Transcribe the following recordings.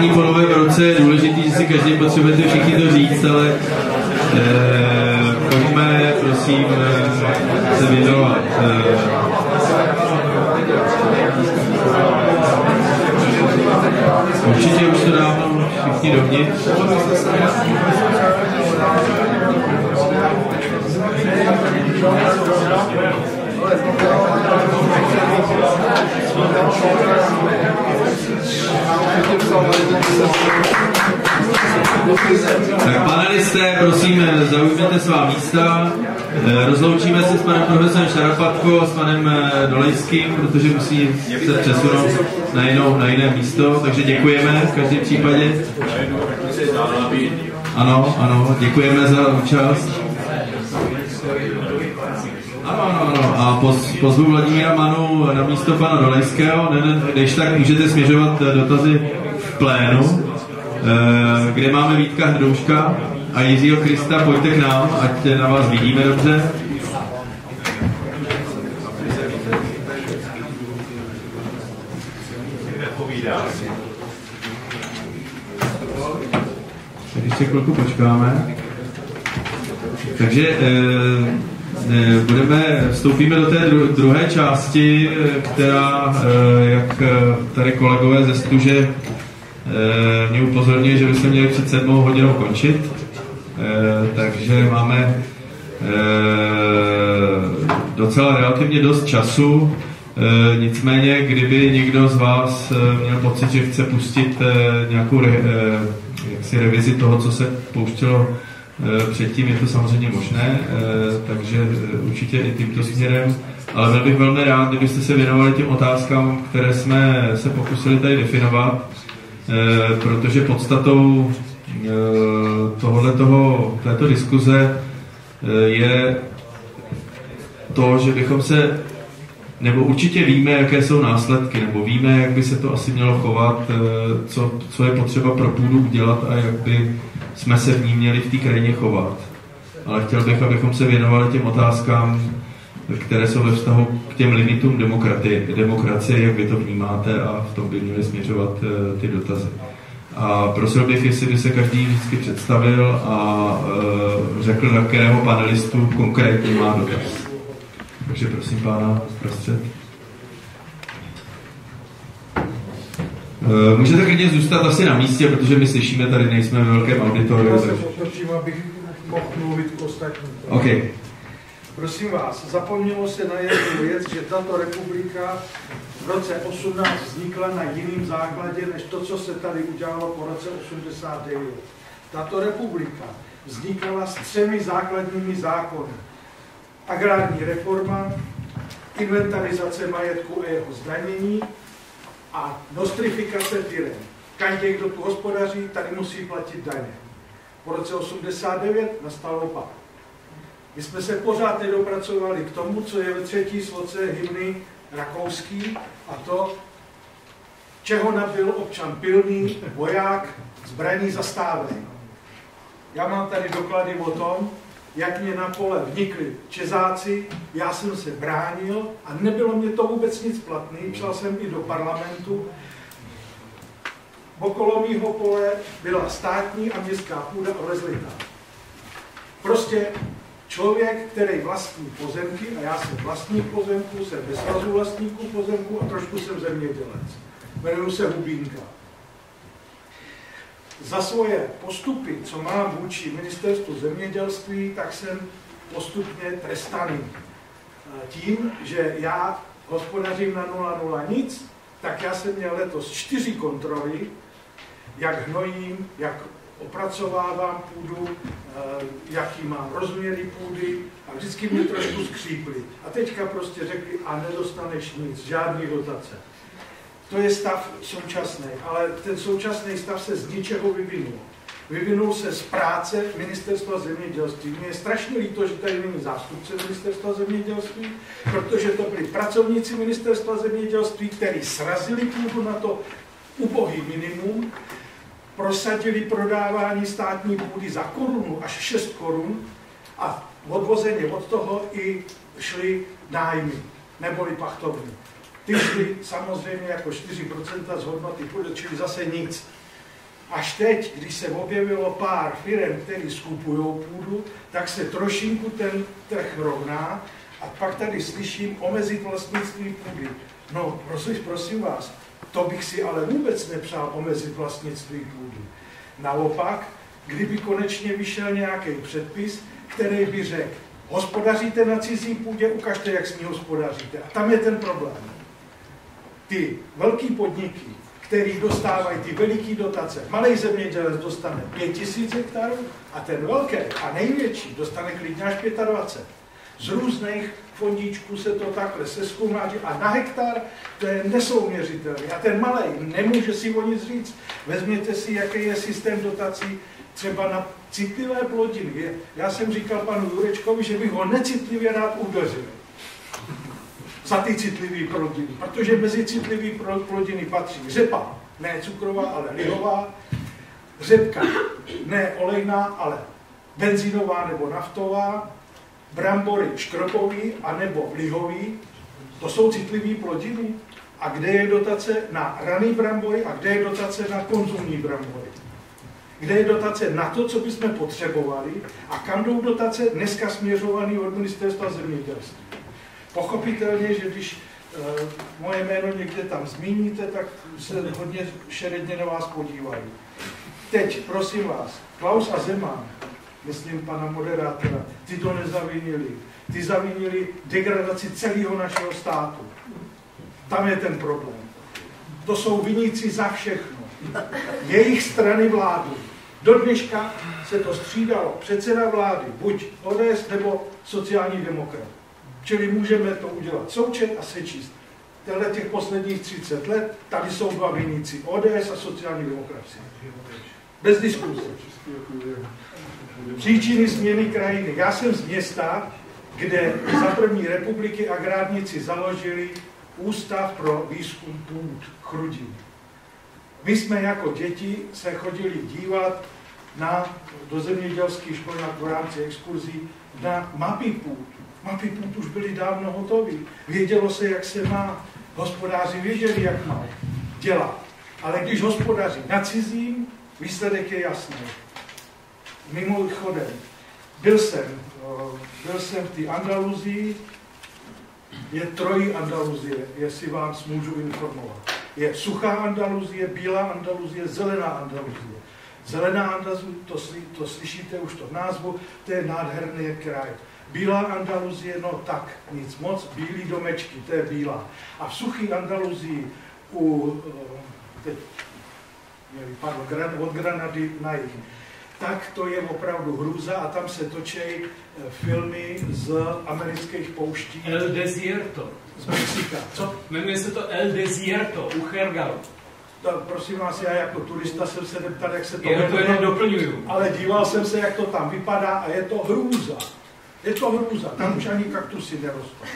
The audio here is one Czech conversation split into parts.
Po novém roce je důležitý, že si každý potřebujete všichni to říct, ale pojďme, prosím, se věnovat. Určitě už to dávno všichni dovnitř. Tak panelisté, prosím, zaujměte svá místa. Rozloučíme se s panem profesorem Šarapatkou a s panem Dolejským, protože musí se přesunout na jiné místo, takže děkujeme v každém případě. Ano, děkujeme za účast. Ano. A pozvu Vladimíra Manu na místo pana Dolejského. Když tak můžete směřovat dotazy v plénu, kde máme Vítka Hrdouška a Jiřího Krista. Pojďte k nám, ať na vás vidíme dobře. Tak ještě chvilku počkáme. Takže vstoupíme do té druhé části, která, jak tady kolegové ze Stuže mě upozorňuje, že bychom měli před 7 hodinou končit. Takže máme docela relativně dost času. Nicméně, kdyby někdo z vás měl pocit, že chce pustit nějakou revizi toho, co se pouštělo předtím, je to samozřejmě možné, takže určitě i tímto směrem, ale byl bych velmi rád, kdybyste se věnovali těm otázkám, které jsme se pokusili tady definovat, protože podstatou této diskuze je to, že bychom se, nebo určitě víme, jaké jsou následky, nebo víme, jak by se to asi mělo chovat, co je potřeba pro půdu udělat a jak by jsme se v ní měli v té krajině chovat. Ale chtěl bych, abychom se věnovali těm otázkám, které jsou ve vztahu k těm limitům demokracie, jak vy to vnímáte, a v tom by měly směřovat ty dotazy. A prosil bych, jestli by se každý vždycky představil a řekl, na kterého panelistu konkrétně má dotaz. Takže prosím pána prostřed. Můžete klidně zůstat asi na místě, protože my slyšíme, tady nejsme ve velkém auditoriu. Já se poprosím, abych mohl mluvit k ostatním. Okay. Prosím vás, zapomnělo se na jednu věc, že tato republika v roce 18 vznikla na jiném základě, než to, co se tady udělalo po roce 89. Tato republika vznikala s 3 základními zákony. Agrární reforma, inventarizace majetku a jeho zdanění a nostrifikace firem. Každý, kdo tu hospodaří, tady musí platit daně. Po roce 89 nastal opak. My jsme se pořád nedopracovali k tomu, co je ve 3. sloce hymny rakouský, a to, čeho nabyl občan Pilný, voják, zbraní zastávený. Já mám tady doklady o tom, jak mě na pole vnikli Čezáci, já jsem se bránil a nebylo mě to vůbec nic platný, šel jsem i do parlamentu. Okolo mýho pole byla státní a městská půda rozlitá. Prostě člověk, který vlastní pozemky, a já jsem vlastník pozemku, jsem ve svazu vlastníků pozemku a trošku jsem zemědělec. Jmenuji se Hubínka. Za svoje postupy, co mám vůči ministerstvu zemědělství, tak jsem postupně trestaný. Tím, že já hospodařím na 0,0 nic, tak já jsem měl letos 4 kontroly, jak hnojím, jak opracovávám půdu, jaký mám rozměry půdy, a vždycky mě trošku skřípli. A teďka prostě řekli, a nedostaneš nic, žádný dotace. To je stav současný, ale ten současný stav se z ničeho vyvinul. Vyvinul se z práce Ministerstva zemědělství. Mně je strašně líto, že tady není zástupce Ministerstva zemědělství, protože to byli pracovníci Ministerstva zemědělství, kteří srazili půdu na to ubohý minimum, prosadili prodávání státní půdy za 1 až 6 korun a odvozeně od toho i šly nájmy, neboli pachtovny. Ty šly samozřejmě jako 4% z hodnoty půdy, čili zase nic. Až teď, když se objevilo pár firem, které skupují půdu, tak se trošinku ten trh rovná a pak tady slyším omezit vlastnictví půdy. No, prosím vás, to bych si ale vůbec nepřál omezit vlastnictví půdy. Naopak, kdyby konečně vyšel nějaký předpis, který by řekl, hospodaříte na cizí půdě, ukažte, jak s ní hospodaříte. A tam je ten problém. Ty velký podniky, který dostávají ty veliké dotace, malý zemědělec dostane 5000 hektarů a ten velký a největší dostane klidně až 25. Z různých fondíčků se to takhle seskoumáří a na hektar to je nesouměřitelný. A ten malej nemůže si o nic říct. Vezměte si, jaký je systém dotací třeba na citlivé plodiny. Já jsem říkal panu Jurečkovi, že bych ho necitlivě rád udeřil za ty citlivé plodiny, protože mezi citlivé plodiny patří řepa, ne cukrová, ale lihová, řepka, ne olejná, ale benzínová nebo naftová, brambory škropový anebo lihový, to jsou citlivé plodiny. A kde je dotace na raný brambory a kde je dotace na konzumní brambory? Kde je dotace na to, co bychom potřebovali a kam jdou dotace dneska směřované od ministerstva zemědělství? Pochopitelně, že když moje jméno někde tam zmíníte, tak se hodně šeredně na vás podívají. Teď, prosím vás, Klaus a Zeman, myslím pana moderátora, ty to nezavinili. Ty zavinili degradaci celého našeho státu. Tam je ten problém. To jsou viníci za všechno. Jejich strany vlády. Do dneška se to střídalo. Předseda vlády, buď ODS nebo sociální demokrat. Čili můžeme to udělat součet a sečíst. Tenhle těch posledních 30 let, tady jsou dva viníci, ODS a sociální demokracie. Bez diskuze. Příčiny změny krajiny. Já jsem z města, kde za první republiky agrárníci založili Ústav pro výzkum půd Chrudim. My jsme jako děti se chodili dívat do zemědělské školy v rámci exkurzí na mapy půd. Mapy půd už byly dávno hotové. Vědělo se, jak se má. Hospodáři věděli, jak má dělat. Ale když hospodaří na cizím, výsledek je jasný. Mimochodem, byl jsem v té Andaluzii, je trojí Andaluzie, jestli vám můžu informovat. Je suchá Andaluzie, bílá Andaluzie, zelená Andaluzie. Zelená Andaluzie, to slyšíte už to v názvu, to je nádherný kraj. Bílá Andaluzie, no tak, nic moc, bílý domečky, to je bílá. A v suchý Andaluzii teď mě vypadlo, od Granady na jih, tak to je opravdu hrůza a tam se točí filmy z amerických pouští. El Desierto. Z Mexika. Co? Jmenuje se to El Desierto, u Chergal. Prosím vás, já jako turista jsem se neptal, jak se to jmenuje. Já to jenom doplňuju. Ale díval jsem se, jak to tam vypadá a je to hrůza. Je to hrůza, tam už ani kaktusy nerostou.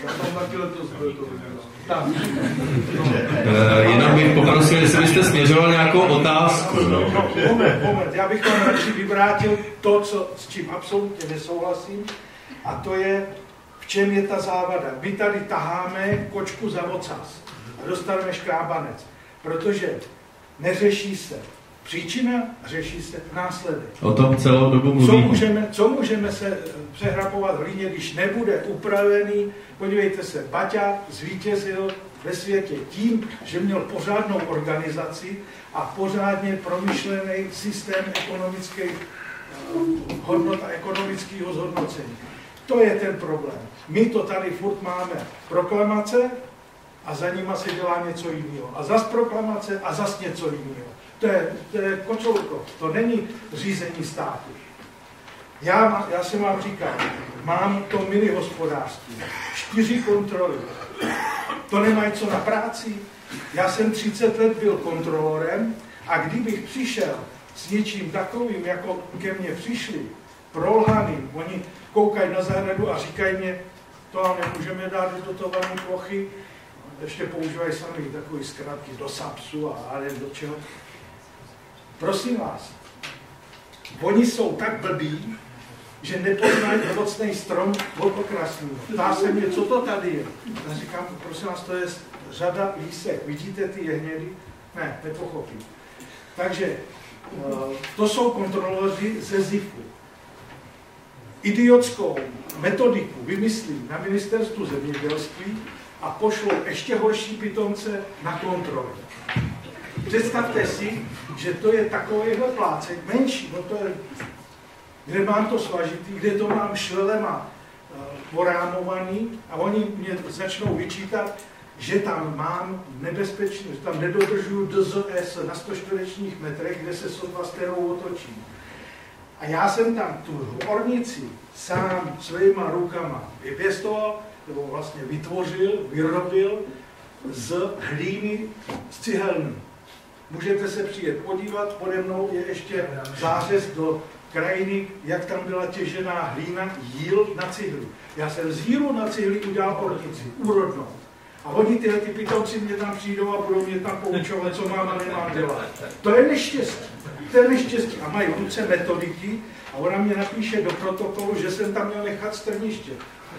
Jenom bych poprosil, jestli byste směřoval nějakou otázku. Moment, já bych tam radši vyvrátil to, s čím absolutně nesouhlasím, a to je, v čem je ta závada. My tady taháme kočku za ocas a dostaneme škrábanec, protože neřeší se příčina, řeší se následek. O tom celou dobu mluvíme. Co můžeme se přehrabovat v hlíně, když nebude upravený? Podívejte se, Baťa zvítězil ve světě tím, že měl pořádnou organizaci a pořádně promyšlený systém ekonomických hodnot a ekonomického zhodnocení. To je ten problém. My to tady furt máme proklamace a za nima se dělá něco jiného. A zas proklamace a zas něco jiného. To je kočovko, to není řízení státu. Já jsem vám říkal, mám to mini hospodářství, 4 kontroly. To nemají co na práci. Já jsem 30 let byl kontrolorem a kdybych přišel s něčím takovým, jako ke mně přišli, prolhaným, oni koukají na zahradu a říkají mě, to vám nemůžeme dát do dotované plochy, ještě používají sami takové zkratky do SAPSu a do čeho. Prosím vás, oni jsou tak blbí, že nepoznají ovocný strom od okrasného. Ptá se mě, co to tady je. Já říkám, prosím vás, to je řada lísek. Vidíte ty jehnědy? Ne, nepochopím. Takže to jsou kontroloři ze ZIFu. Idiotskou metodiku vymyslí na ministerstvu zemědělství a pošlou ještě horší pitomce na kontrolu. Představte si, že to je takovýhle plácek, menší, no to je, kde mám to svažitý, kde to mám švelema porámovaný a oni mě začnou vyčítat, že tam mám nebezpečný, že tam nedodržuju DZS na 100 čtverečních metrech, kde se sotva sterou otočí. A já jsem tam tu ornici sám svýma rukama vypěstoval, nebo vlastně vytvořil, vyrobil z hlíny z cihelny. Můžete se přijet podívat, pode mnou je ještě zářez do krajiny, jak tam byla těžená hlína, jíl na cihlu. Já jsem z jílu na cihli udělal ornici, úrodnou. A oni tyhle ty pitomci mě tam přijdou a budou mě tam poučovat, co mám a nemám dělat. To je neštěstí. To je neštěstí. A mají v ruce metodiky a ona mě napíše do protokolu, že jsem tam měl nechat strniště.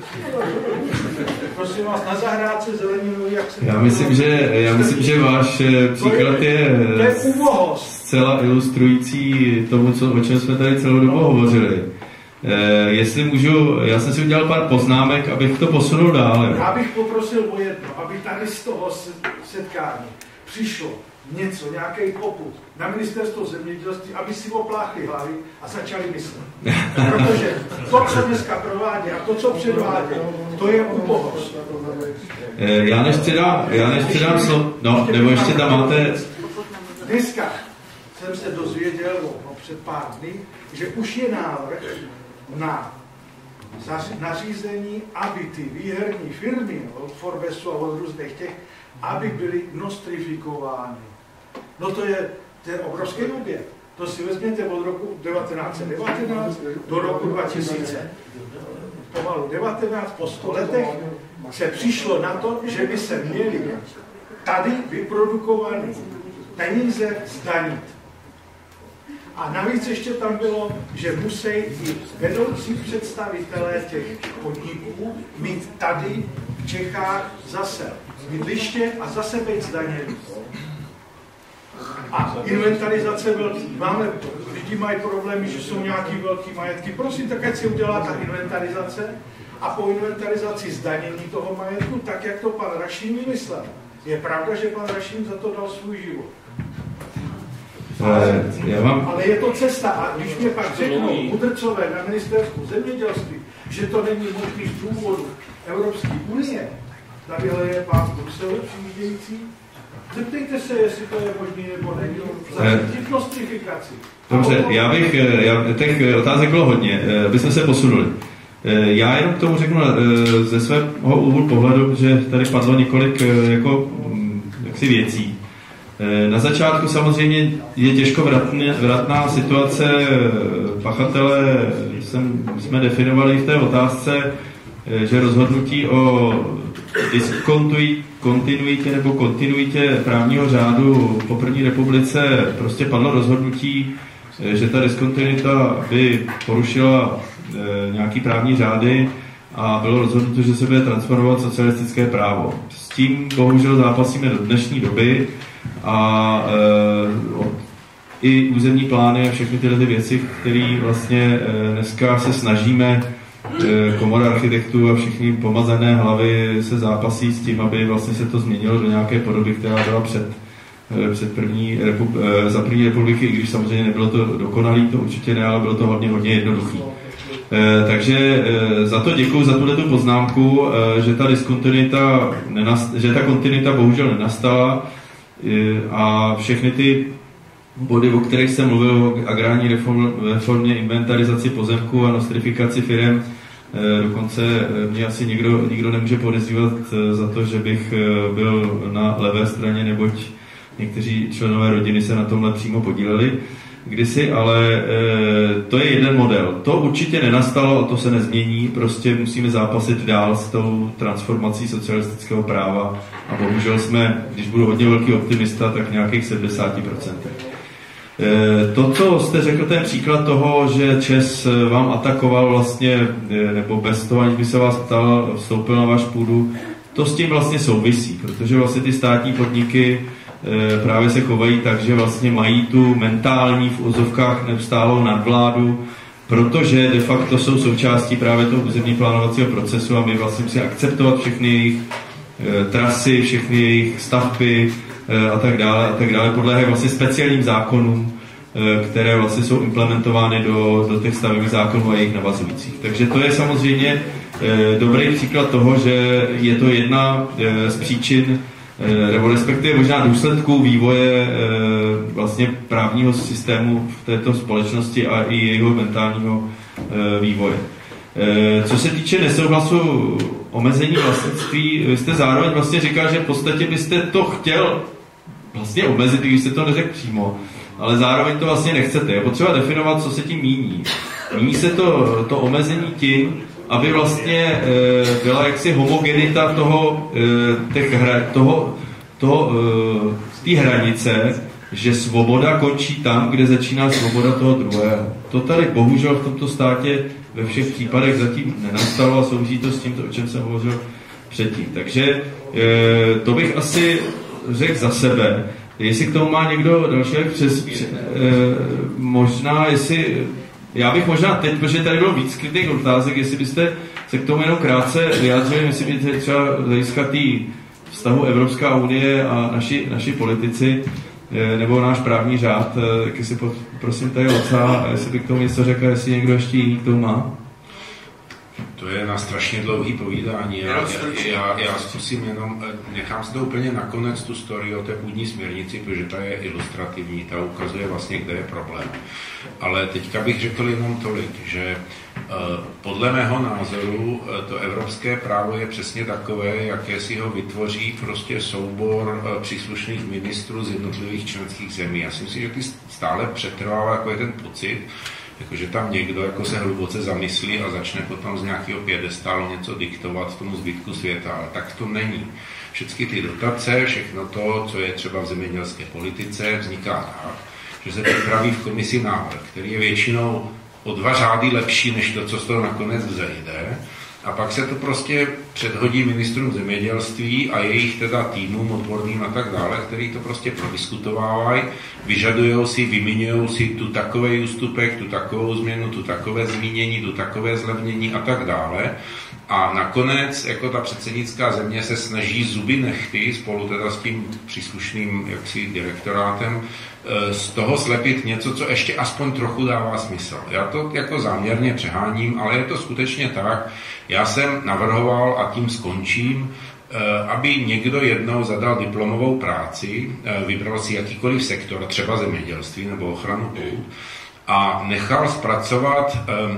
Prosím vás, na zahrádce zeleninový, jak se... Já myslím, že váš příklad je zcela ilustrující tomu, o čem jsme tady celou dobu hovořili. Jestli můžu, já jsem si udělal pár poznámek, abych to posunul dál. Já bych poprosil o jedno, aby tady z toho setkání přišlo něco, nějaký popud na ministerstvo zemědělství, aby si opláchli hlavy a začali myslet. Protože to, co dneska provádí a to, co předvádí, to je ubohost. Já než předám slovo, no, nebo ještě tam máte... Dneska jsem se dozvěděl před pár dny, že už je návrh na nařízení, aby ty výherní firmy od Forbesu a od různých těch, aby byly nostrifikovány. No to je obrovský objev. To si vezměte od roku 1919 do roku 2000. Pomalu 19, po 100 letech se přišlo na to, že by se měli tady vyprodukované peníze zdanit. A navíc ještě tam bylo, že musí i vedoucí představitelé těch podniků mít tady v Čechách zase bydliště a zase být zdaněný. A inventarizace máme, lidi mají problémy, že jsou nějaký velký majetky. Prosím, tak ať si udělá ta inventarizace a po inventarizaci zdanění toho majetku, tak jak to pan Rašín vymyslel. Je pravda, že pan Rašín za to dal svůj život. Ale je to cesta. A když mě pak řeknou mudrcové na ministerstvu zemědělství, že to není možný z důvodu Evropské unie, tadyhle je pán v Bruselu přijíždějící, zeptejte se, jestli to je možný nebo není. Zařídit nostrifikaci. Dobře, těch otázek bylo hodně, bychom se posunuli. Já jenom k tomu řeknu ze svého úhlu pohledu, že tady padlo několik jaksi věcí. Na začátku samozřejmě je těžko vratná situace. Pachatele jsme definovali v té otázce, že rozhodnutí o diskontinuitě nebo kontinuitě právního řádu po první republice prostě padlo rozhodnutí, že ta diskontinuita by porušila nějaký právní řády a bylo rozhodnuto, že se bude transformovat socialistické právo. S tím bohužel zápasíme do dnešní doby a i územní plány a všechny tyhle věci, které vlastně dneska se snažíme, komora architektů a všichni pomazané hlavy se zápasí s tím, aby vlastně se to změnilo do nějaké podoby, která byla za první republiky, i když samozřejmě nebylo to dokonalý, to určitě ne, ale bylo to hodně jednoduchý. Takže za to děkuji, za tuhletu poznámku, že ta kontinuita bohužel nenastala a všechny ty body, o kterých jsem mluvil, o agrární reformě, inventarizaci pozemku a nostrifikaci firem, dokonce mě asi nikdo nemůže podezřívat za to, že bych byl na levé straně, neboť někteří členové rodiny se na tomhle přímo podíleli kdysi, ale to je jeden model. To určitě nenastalo a to se nezmění, prostě musíme zápasit dál s tou transformací socialistického práva a bohužel jsme, když budu hodně velký optimista, tak nějakých 70%. To, co jste řekl, ten příklad toho, že ČEZ vám atakoval vlastně, nebo bez toho, aniž by se vás ptal, vstoupil na váš půdu, to s tím vlastně souvisí, protože vlastně ty státní podniky právě se chovají tak, že vlastně mají tu mentální v uvozovkách neustálou nadvládu, protože de facto jsou součástí právě toho územně plánovacího procesu a my vlastně musíme akceptovat všechny jejich trasy, všechny jejich stavby a tak dále, podléhají vlastně speciálním zákonům, které vlastně jsou implementovány do těch stavebních zákonů a jejich navazujících. Takže to je samozřejmě dobrý příklad toho, že je to jedna z příčin, nebo respektive možná důsledků vývoje vlastně právního systému v této společnosti a i jejího mentálního vývoje. Co se týče nesouhlasu omezení vlastnictví, vy jste zároveň vlastně říkal, že v podstatě byste to chtěl vlastně omezit, když jste to neřekl přímo, ale zároveň to vlastně nechcete. Je potřeba definovat, co se tím míní. Míní se to omezení tím, aby vlastně byla jaksi homogenita té hranice, že svoboda končí tam, kde začíná svoboda toho druhého. To tady bohužel v tomto státě ve všech případech zatím nenastalo a souvisí to s tím, o čem jsem hovořil předtím. Takže to bych asi řekl za sebe. Jestli k tomu má někdo další možná, jestli já bych možná teď, protože tady bylo víc skrytých otázek, jestli byste se k tomu jenom krátce vyjádřili, jestli byste třeba hlediska vztahu Evropská unie a naši politici, nebo náš právní řád, tak jestli prosím tady Laca, jestli by k tomu něco řekl, jestli někdo ještě jiný k tomu má. To je na strašně dlouhý povídání. Já zkusím jenom, nechám si to úplně nakonec tu story o té půdní směrnici, protože ta je ilustrativní, ta ukazuje vlastně, kde je problém. Ale teďka bych řekl jenom tolik, že podle mého názoru to evropské právo je přesně takové, jaké si ho vytvoří prostě soubor příslušných ministrů z jednotlivých členských zemí. Já si myslím, že ty stále přetrvává jako je ten pocit, jakože tam někdo jako se hluboce zamyslí a začne potom z nějakého piedestálu něco diktovat tomu zbytku světa, ale tak to není. Všechny ty dotace, všechno to, co je třeba v zemědělské politice, vzniká tak, že se připraví v komisi návrh, který je většinou o 2 řády lepší, než to, co z toho nakonec vzejde. A pak se to prostě předhodí ministrům zemědělství a jejich teda týmům odborným a tak dále, který to prostě prodiskutovávají, vyžadujou si, vyměňují si tu takový ústupek, tu takovou změnu, tu takové zmínění, tu takové zlevnění a tak dále. A nakonec, jako ta předsednická země se snaží zuby nehty, spolu teda s tím příslušným jaksi direktorátem, z toho slepit něco, co ještě aspoň trochu dává smysl. Já to jako záměrně přeháním, ale je to skutečně tak. Já jsem navrhoval, a tím skončím, aby někdo jednou zadal diplomovou práci, vybral si jakýkoliv sektor, třeba zemědělství nebo ochranu půd, a nechal zpracovat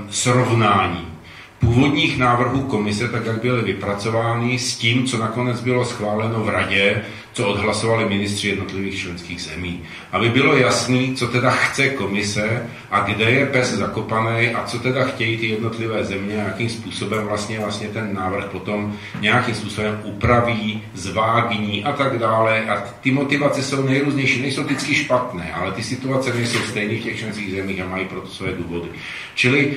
srovnání původních návrhů komise, tak jak byly vypracovány, s tím, co nakonec bylo schváleno v radě, co odhlasovali ministři jednotlivých členských zemí. Aby bylo jasný, co teda chce komise a kde je pes zakopaný a co teda chtějí ty jednotlivé země, jakým způsobem vlastně ten návrh potom nějakým způsobem upraví, zvágní a tak dále. A ty motivace jsou nejrůznější, nejsou vždycky špatné, ale ty situace nejsou stejné v těch členských zemích a mají proto své důvody. Čili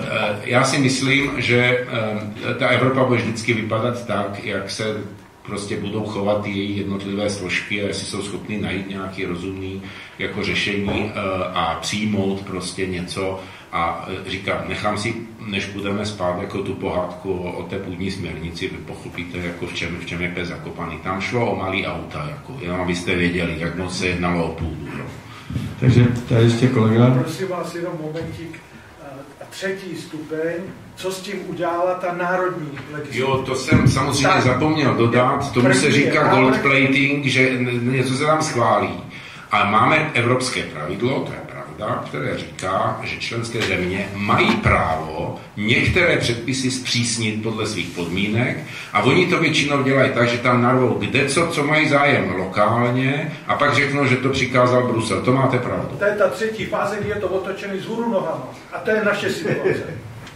já si myslím, že ta Evropa bude vždycky vypadat tak, jak se prostě budou chovat její jednotlivé složky a jestli jsou schopni najít nějaký rozumný jako řešení a přijmout prostě něco. A říkám, nechám si, než budeme spát jako tu pohádku o té půdní směrnici, vy pochopíte, jako v čem je pes zakopaný. Tam šlo o malý auta, jako, jenom abyste věděli, jak moc se jednalo o půdu. Jo. Takže tady ještě kolega. Prosím vás jenom momentík. Třetí stupeň, co s tím udělala ta národní legislativa? Jo, to jsem samozřejmě zapomněl dodat. Tomu se říká gold plating, že něco se tam schválí. A máme evropské pravidlo, to je pravda, které říká, že členské země mají právo některé předpisy zpřísnit podle svých podmínek a oni to většinou dělají tak, že tam narvou co mají zájem lokálně a pak řeknou, že to přikázal Brusel. To máte pravdu. To je ta třetí fáze, kdy je to otočený vzhůru nohama. A to je naše situace.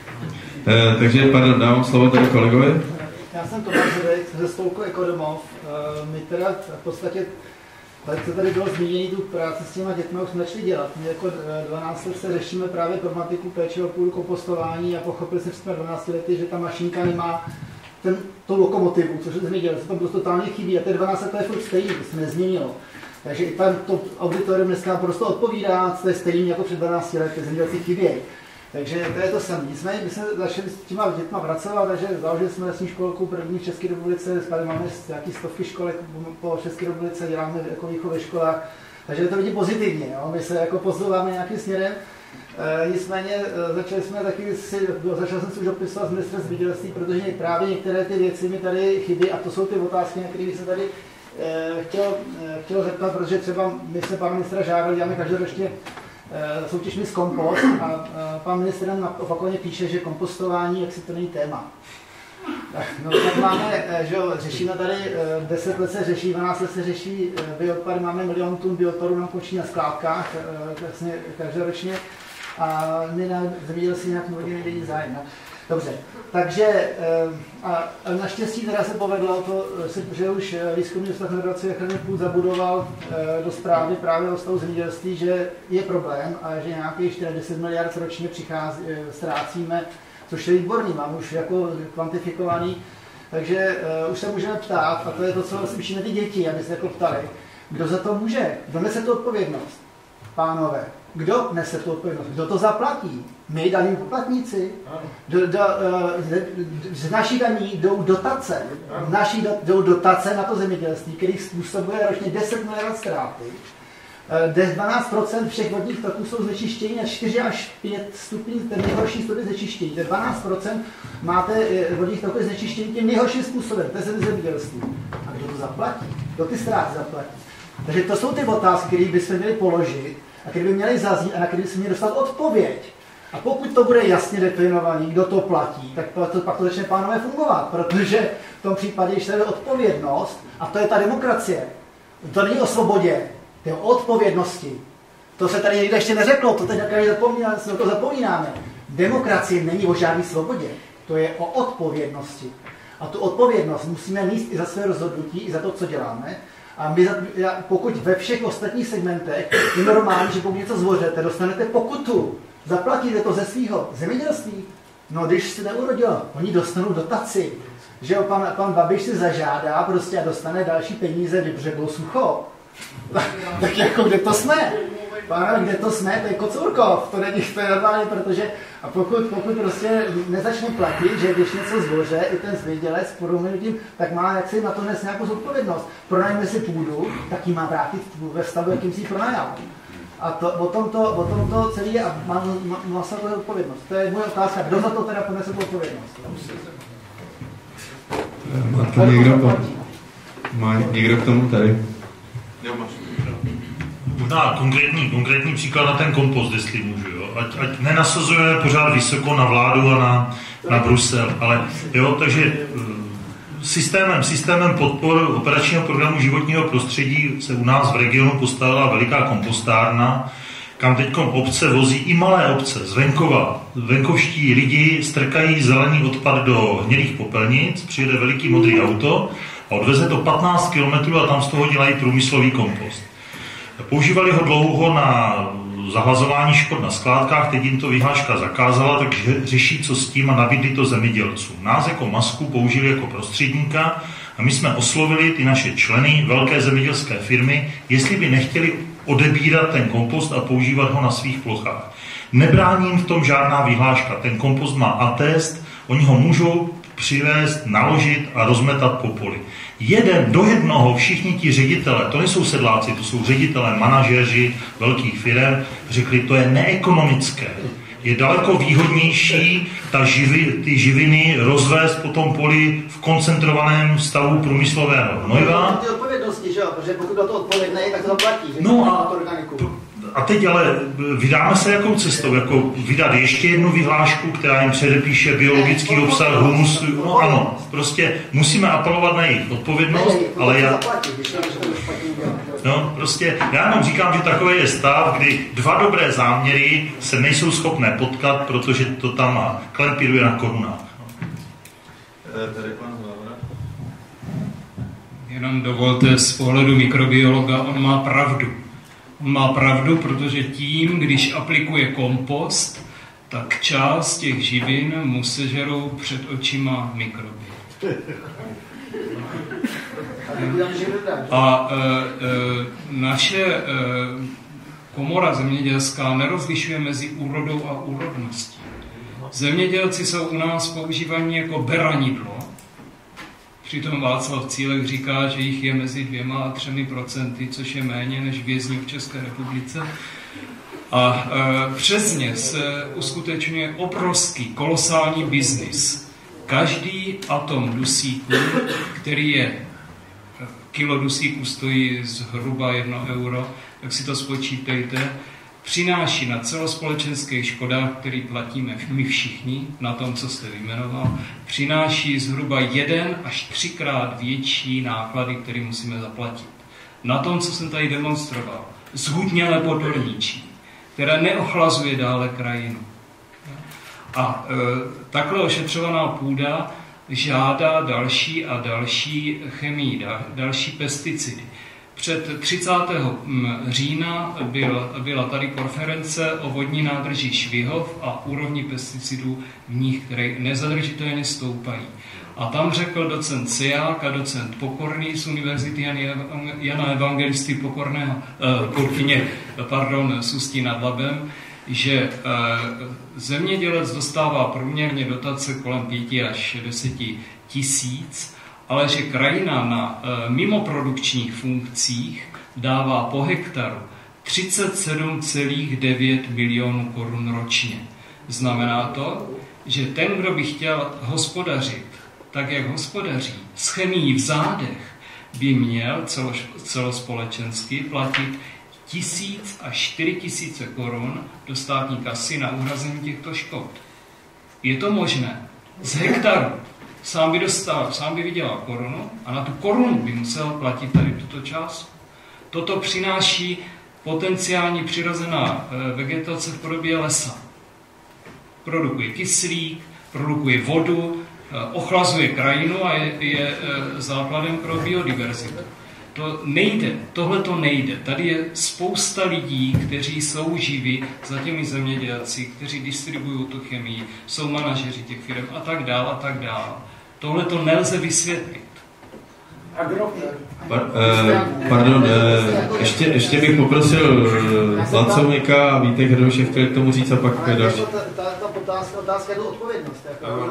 Takže, pardon, dávám slovo tady kolegovi. Já jsem Tomáš Hudek ze spolku Ekodomov. My teda v podstatě, co tady bylo zmíněné, tu práci s těma dětmi už jsme začali dělat. My jako 12 let se řešíme právě problematiku péče o půdu, kompostování a pochopili jsme před 12 lety, že ta mašinka nemá tu lokomotivu, což je zemědělství, to prostě totálně chybí a ty 12 let to je furt stejný, to se nezměnilo. Takže i tam to auditorium dneska prostě odpovídá, to je stejný jako před 12 lety, zemědělci chybějí. Takže to je to samé. Nicméně my jsme začali s těma dětma pracovat, takže založili jsme lesní školku první v České republice, tady máme nějaký stovky školek po České republice, děláme jako výchovu ve školách, takže to vidí pozitivně, jo? My se jako posouváme nějakým směrem. Nicméně začal jsem si už opisovat z ministra zemědělství, protože právě některé ty věci mi tady chybí a to jsou ty otázky, na které bych se tady chtěl zeptat, protože třeba my jsme pana ministra žádali, děláme každoročně soutěž Miss Kompost a pan ministr nám opakovaně píše, že kompostování jaksi to není téma. No tak máme, že řešíme tady 10 let se řeší, 12 let se řeší bioodpady, máme 1 000 000 tun bioodpadů na končí na skládkách vlastně každoročně a my na zemědělství nějak není zájem. No. Dobře, takže a naštěstí teda se povedlo to, že už výzkumný ústav Nadace ochrany půd zabudoval do zprávy právě o stavu zemědělství, že je problém a že nějakých 40 miliard ročně ztrácíme, což je výborný, máme už jako kvantifikovaný, takže už se můžeme ptát, a to je to, co slyšíme ty děti, aby se jako ptali, kdo za to může, kdo nese tu odpovědnost, pánové, kdo nese tu odpovědnost, kdo to zaplatí, my daní poplatníci, z naší daní jdou dotace, jdou dotace na to zemědělství, který způsobuje ročně 10 miliard ztráty. 12% všech vodních toků jsou znečištění na 4 až 5 stupňů, ten nejhorší stupeň znečištění. 12% máte vodních toků znečištění tím nejhorším způsobem, to je zemědělství. A kdo to zaplatí? Kdo ty ztráty zaplatí? Takže to jsou ty otázky, které bychom měli položit a které by měly zaznít a na které bychom měli dostat odpověď. A pokud to bude jasně definovaný, kdo to platí, tak pak to začne, pánové, fungovat, protože v tom případě, když je odpovědnost, a to je ta demokracie, to není o svobodě, to je o odpovědnosti. To se tady někde ještě neřeklo, to teď to zapomínáme. Demokracie není o žádné svobodě, to je o odpovědnosti. A tu odpovědnost musíme nést i za své rozhodnutí, i za to, co děláme. A my, pokud ve všech ostatních segmentech je normální, že pokud něco zvořete, dostanete pokutu, zaplatíte to ze svého zemědělství. No, když se neurodilo, oni dostanou dotaci. Že pan Babiš si zažádá prostě a dostane další peníze, protože bylo sucho. Tak jako kde to jsme? Pánové, kde to jsme? To je Kocourkov, to je normálně, protože a pokud prostě nezačne platit, že když něco zvoře, i ten zemědělec tím, tak má jaksi na to dnes nějakou zodpovědnost. Pronajme si půdu, tak ji má vrátit ve stavu, jakým si ji pronajal. A o tom to celé je a má se to odpovědnost. To je moje otázka, kdo za to teda ponese tu odpovědnost? Má někdo k tomu tady? Možná konkrétní příklad na ten kompost, jestli můžu. Jo? Ať nenasazujeme pořád vysoko na vládu a na Brusel. Ale jo, takže systémem podpor operačního programu životního prostředí se u nás v regionu postavila veliká kompostárna, kam teď obce vozí i malé obce z venkova. Venkovští lidi strkají zelený odpad do hnědých popelnic, přijede veliký modrý auto a odveze to 15 km a tam z toho dělají průmyslový kompost. Používali ho dlouho na zahlazování škod na skládkách, teď jim to vyhláška zakázala, takže řeší, co s tím a nabídli to zemědělcům. Nás jako masku použili jako prostředníka a my jsme oslovili ty naše členy, velké zemědělské firmy, jestli by nechtěli odebírat ten kompost a používat ho na svých plochách. Nebrání jim v tom žádná vyhláška. Ten kompost má atest, oni ho můžou přivést, naložit a rozmetat po poli. Do jednoho všichni ti ředitele, to nejsou sedláci, to jsou ředitele, manažeři velkých firm, řekli, to je neekonomické. Je daleko výhodnější ty živiny rozvést po tom poli v koncentrovaném stavu průmyslového hnojiva. To je odpovědnosti, že jo? Protože pokud to odpovědné, tak to zaplatí. No a teď ale vydáme se jakou cestou? Jako vydat ještě jednu vyhlášku, která jim předepíše biologický obsah humusu? No ano, prostě musíme apelovat na jejich odpovědnost, ale já jenom říkám, že takový je stav, kdy dva dobré záměry se nejsou schopné potkat, protože to tam klempíruje na korunách. Jenom dovolte, z pohledu mikrobiologa, on má pravdu. On má pravdu, protože tím, když aplikuje kompost, tak část těch živin mu sežerou před očima mikroby. A naše komora zemědělská nerozlišuje mezi úrodou a úrodností. Zemědělci jsou u nás používaní jako beranidlo. Přitom Václav Cílek říká, že jich je mezi 2 a 3%, což je méně než vězňů v České republice. A přes ně se uskutečňuje obrovský, kolosální biznis. Každý atom dusíku, který je, kilo dusíku stojí zhruba 1 euro, tak si to spočítejte, přináší na celospolečenských škodách, který platíme my všichni, na tom, co jste vyjmenoval, přináší zhruba 1 až 3krát větší náklady, které musíme zaplatit. Na tom, co jsem tady demonstroval, zhutnělé podorničí, které neochlazuje dále krajinu. A takhle ošetřovaná půda žádá další a další chemii, další pesticidy. Před 30. října byla tady konference o vodní nádrži Švihov a úrovni pesticidů v nich, které nezadržitelně stoupají. A tam řekl docent Seják a docent Pokorný z Univerzity Jana Evangelisty Pokorného, z Ústí nad Labem, že zemědělec dostává průměrně dotace kolem 5 až 10 tisíc, ale že krajina na mimoprodukčních funkcích dává po hektaru 37,9 milionů korun ročně. Znamená to, že ten, kdo by chtěl hospodařit tak, jak hospodaří, s chemií v zádech, by měl celospolečensky platit 1000 až 4000 korun do státní kasy na uhrazení těchto škod. Je to možné. Z hektaru sám by dostal, sám by vydělal korunu a na tu korunu by musel platit tady tuto část. Toto přináší potenciální přirozená vegetace v podobě lesa. Produkuje kyslík, produkuje vodu, ochlazuje krajinu a je základem pro biodiverzitu. To nejde, tohle to nejde. Tady je spousta lidí, kteří jsou živí za těmi zemědělci, kteří distribuují tu chemii, jsou manažeři těch firm a tak dál a tak dál. Tohle to nelze vysvětlit. Pardon, ještě bych poprosil Zlacounika a Vítek Hrdoušek chtěli k tomu říct a pak další. Ta otázka je odpovědnost.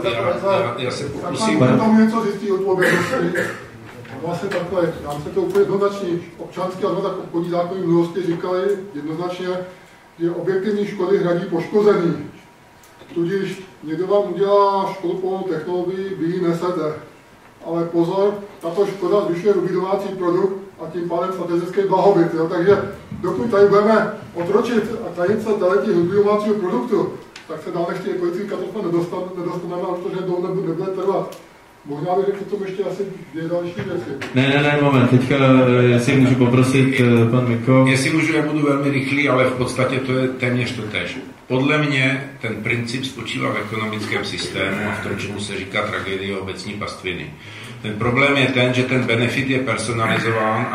Já se pokusím. Tam tomu něco zjistí odpovědnosti. Vlastně takhle, nám se to úplně jednoznačně občanský a tak obchodní zákony v minulosti říkali jednoznačně, že objektivní škody hradí poškozený. Tudíž někdo vám udělá škodu plnou technologii, vy ji nesete. Ale pozor, tato škoda zvyšuje hrubý domácí produkt a tím pádem strategický blahobyt. Takže dokud tady budeme otročit a tajit se tady hrubý domácího produktu, tak se dále ještě ekologický katastrofa nedostaneme, protože to nebude trvat. Možná bych řekl k tomu ještě asi 2 další věci. Ne, moment, teďka jestli můžu poprosit pan Miko. Jestli můžu, já budu velmi rychlý, ale v podstatě to je téměř totéž. Podle mě ten princip spočívá v ekonomickém systému a v tom, čemu se říká tragédie obecní pastviny. Ten problém je ten, že ten benefit je personalizován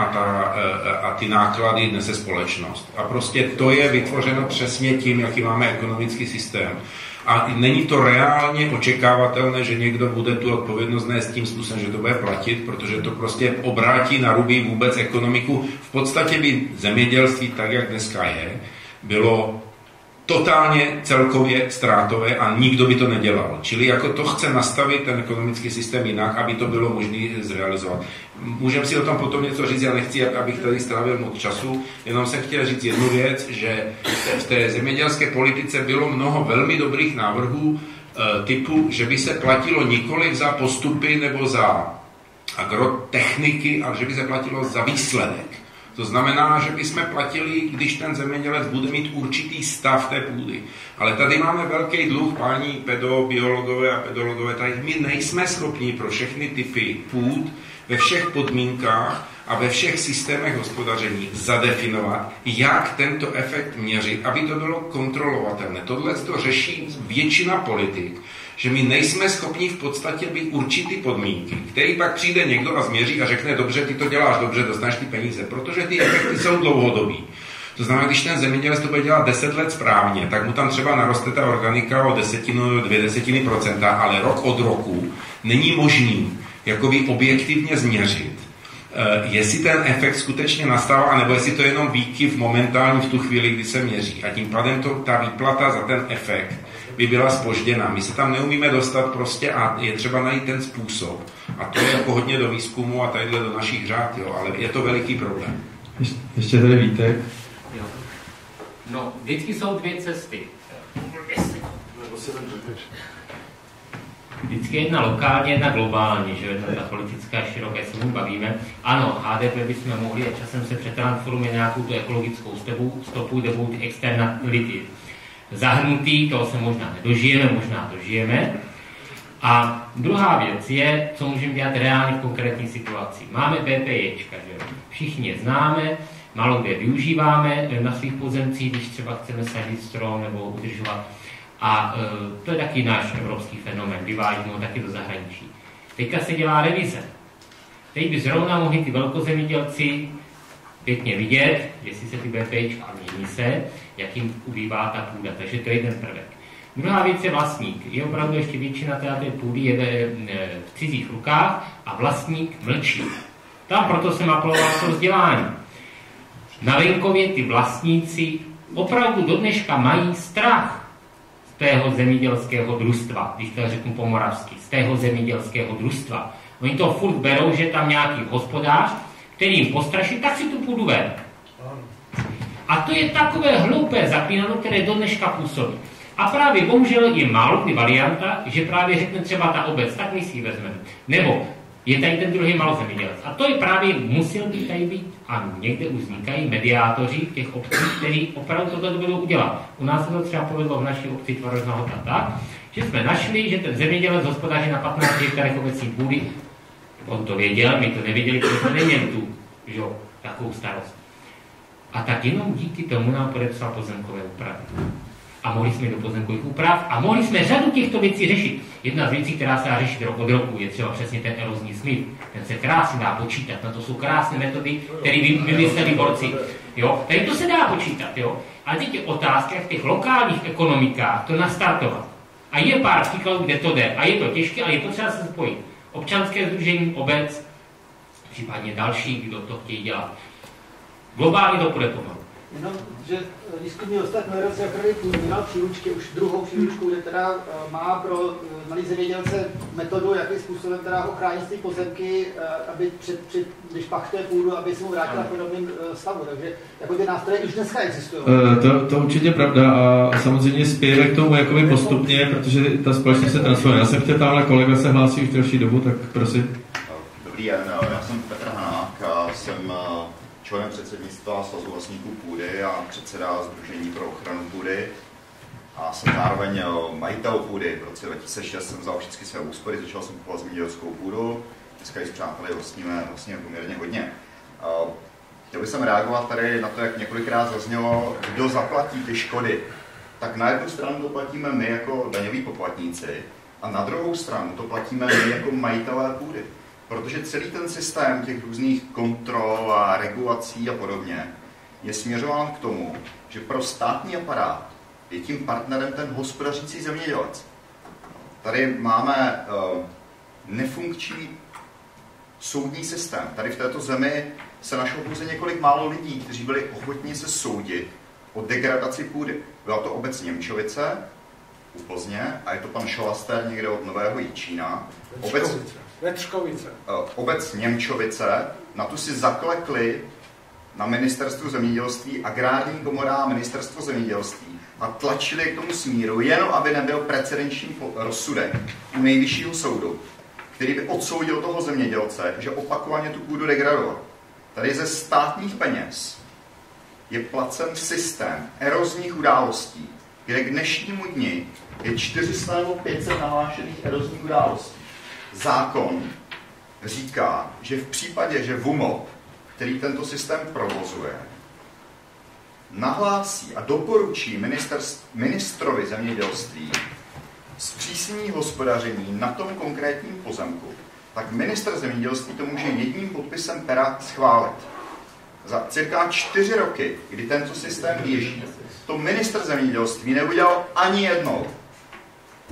a ty náklady nese společnost. A prostě to je vytvořeno přesně tím, jaký máme ekonomický systém. A není to reálně očekávatelné, že někdo bude tu odpovědnost nést tím způsobem, že to bude platit, protože to prostě obrátí na ruby vůbec ekonomiku. V podstatě by zemědělství, tak jak dneska je, bylo totálně celkově ztrátové a nikdo by to nedělal. Čili jako to chce nastavit ten ekonomický systém jinak, aby to bylo možné zrealizovat. Můžeme si o tom potom něco říct, já nechci, abych tady strávil moc času, jenom jsem chtěl říct jednu věc, že v té zemědělské politice bylo mnoho velmi dobrých návrhů typu, že by se platilo nikoliv za postupy nebo za agrotechniky, ale že by se platilo za výsledek. To znamená, že bychom platili, když ten zemědělec bude mít určitý stav té půdy. Ale tady máme velký dluh, páni pedobiologové a pedologové, tady my nejsme schopni pro všechny typy půd ve všech podmínkách a ve všech systémech hospodaření zadefinovat, jak tento efekt měřit, aby to bylo kontrolovatelné. Tohle to řeší většina politik, že my nejsme schopni v podstatě být určitý podmínky, který pak přijde někdo a změří a řekne, dobře, ty to děláš dobře, dostaneš ty peníze, protože ty efekty jsou dlouhodobý. To znamená, když ten zemědělec to bude dělat 10 let správně, tak mu tam třeba naroste ta organika o 0,2%, ale rok od roku není možný jakoby objektivně změřit, jestli ten efekt skutečně nastává, anebo jestli to je jenom výkyv momentální v tu chvíli, kdy se měří. A tím pádem ta výplata za ten efekt by byla zpožděná. My se tam neumíme dostat prostě a je třeba najít ten způsob. A to je jako hodně do výzkumu a tadyhle do našich řád, jo, ale je to veliký problém. Ještě tady Vítek. Jo. No, vždycky jsou dvě cesty. Vždycky jedna lokálně, jedna globální, že ta politická široká, se mu bavíme. Ano, HDP bychom mohli a časem se přetransformuje nějakou tu ekologickou stopu, kde budou ty externality zahrnutý, toho se možná nedožijeme, možná dožijeme. A druhá věc je, co můžeme dělat reálně v konkrétní situaci. Máme BPJčka, že všichni je známe, málo kde využíváme na svých pozemcích, když třeba chceme sadit strom nebo udržovat. A to je taky náš evropský fenomén, vyvážíme ho taky do zahraničí. Teďka se dělá revize. Teď by zrovna mohli ty velkozemědělci pěkně vidět, jestli se ty BPčka mění se, jak jim ubývá ta půda. Takže to je jeden prvek. Druhá věc je vlastník. Je opravdu ještě většina té půdy je v cizích rukách a vlastník mlčí. Tam proto jsem apeloval to vzdělání. Na venkově ty vlastníci opravdu do dneška mají strach z tého zemědělského družstva, když to řeknu po moravsky, z tého zemědělského družstva. Oni to furt berou, že tam nějaký hospodář, který jim postraší, tak si tu půdu ven. A to je takové hloupé zapínadlo, které do dneška působí. A právě bohužel je málo kdy varianta, že právě řekne třeba ta obec, tak my si ji vezmeme. Nebo je tady ten druhý malozemědělec. A to je právě, musel by tady být, a někde už vznikají mediátoři v těch obcích, kteří opravdu tohle budou udělat. U nás se to třeba povedlo v naší obci Tvarožná Hota tak, že jsme našli, že ten zemědělec hospodáří na 15 hektarech obecní půdy. On to věděl, my to nevěděli, protože jsme neměli tu, že, takovou starost. A tak jenom díky tomu nám podepsal pozemkové úpravy. A mohli jsme do pozemkových úprav a mohli jsme řadu těchto věcí řešit. Jedna z věcí, která se dá řešit rok od roku, je třeba přesně ten erozní smyv. Ten se krásně dá počítat. Na to jsou krásné metody, které vymysleli borci. Jo? Tady to se dá počítat. Jo? Ale teď je otázka, jak v těch lokálních ekonomikách to nastartovat. A je pár příkladů, kde to jde. A je to těžké, ale je potřeba se spojit. Občanské sdružení, obec, případně další, kdo to chtějí dělat. Globálně to půjde pomalu. Jenom, že výzkumný ústav Meliorace a ochrany půdy měl příručky, už druhou příručku, kde teda má pro malý zemědělce metodu, jakým způsobem teda ochránit ty pozemky, aby když pachtuje půdu, aby se mu vrátila v podobném stavu. Takže jako ty nástroje už dneska existují. To určitě pravda a samozřejmě spějeme k tomu jakoby postupně, protože ta společnost se transformuje. Já jsem chtěl, tamhle kolega se hlásí už delší dobu, tak prosím. Dobrý den, já jsem Petr Hanák a jsem členem předsednictva Svazu vlastníků půdy a předseda Sdružení pro ochranu půdy. A jsem zároveň majitel půdy. V roce 2006 jsem vzal všechny své úspory, začal jsem kupovat zemědělskou půdu. Dneska i s přáteli vlastníme poměrně hodně. Chtěl bych reagovat tady na to, jak několikrát zaznělo, kdo zaplatí ty škody. Tak na jednu stranu to platíme my jako daňoví poplatníci a na druhou stranu to platíme my jako majitelé půdy. Protože celý ten systém těch různých kontrol a regulací a podobně je směřován k tomu, že pro státní aparát je tím partnerem ten hospodařící zemědělec. Tady máme nefunkční soudní systém. Tady v této zemi se našlo pouze několik málo lidí, kteří byli ochotní se soudit o degradaci půdy. Byla to obec Němčovice u Plzně a je to pan Šalaster někde od Nového Jičína. Obec Němčovice, na tu si zaklekli na ministerstvu zemědělství, agrární komora a ministerstvo zemědělství a tlačili k tomu smíru, jenom aby nebyl precedenční rozsudek u nejvyššího soudu, který by odsoudil toho zemědělce, že opakovaně tu půdu degradoval. Tady ze státních peněz je placen systém erozních událostí, kde k dnešnímu dni je 400 nebo 500 nahlášených erozních událostí. Zákon říká, že v případě, že VUMOP, který tento systém provozuje, nahlásí a doporučí ministrovi zemědělství zpřísnění hospodaření na tom konkrétním pozemku, tak ministr zemědělství to může jedním podpisem pera schválit. Za cirka 4 roky, kdy tento systém běží, to ministr zemědělství neudělal ani jednou.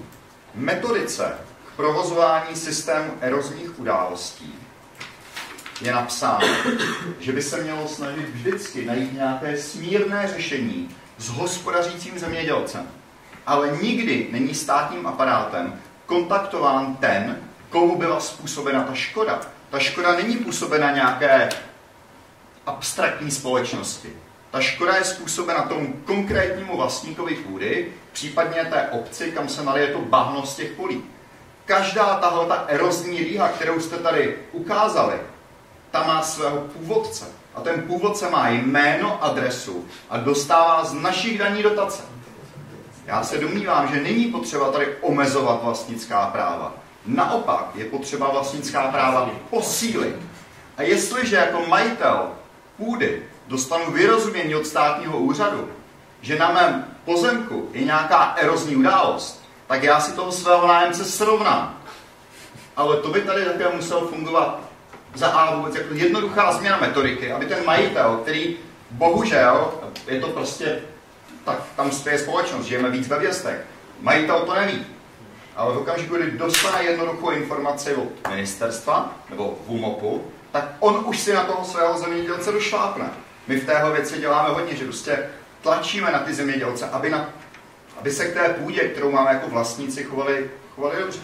Metodice k provozování systému erozních událostí je napsáno, že by se mělo snažit vždycky najít nějaké smírné řešení s hospodařícím zemědělcem. Ale nikdy není státním aparátem kontaktován ten, komu byla způsobena ta škoda. Ta škoda není působena nějaké abstraktní společnosti. Ta škoda je způsobena tomu konkrétnímu vlastníkovi půdy, případně té obci, kam se nalije to bahno z těch polí. Každá tahle erozní rýha, kterou jste tady ukázali, ta má svého původce. A ten původce má jméno, adresu a dostává z našich daní dotace. Já se domnívám, že není potřeba tady omezovat vlastnická práva. Naopak je potřeba vlastnická práva posílit. A jestliže jako majitel půdy dostanu vyrozumění od státního úřadu, že na mém pozemku je nějaká erozní událost, tak já si toho svého nájemce srovnám. Ale to by tady také muselo fungovat za A vůbec jako jednoduchá změna metodiky, aby ten majitel, který bohužel, je to prostě, tak tam spěje společnost, žijeme víc ve věstech, majitel to neví. Ale v okamžiku, kdy dostane jednoduchou informaci od ministerstva nebo VUMOPu, tak on už si na toho svého zemědělce došlápne. My v téhle věci děláme hodně, že prostě tlačíme na ty zemědělce, aby se k té půdě, kterou máme jako vlastníci, chovali dobře.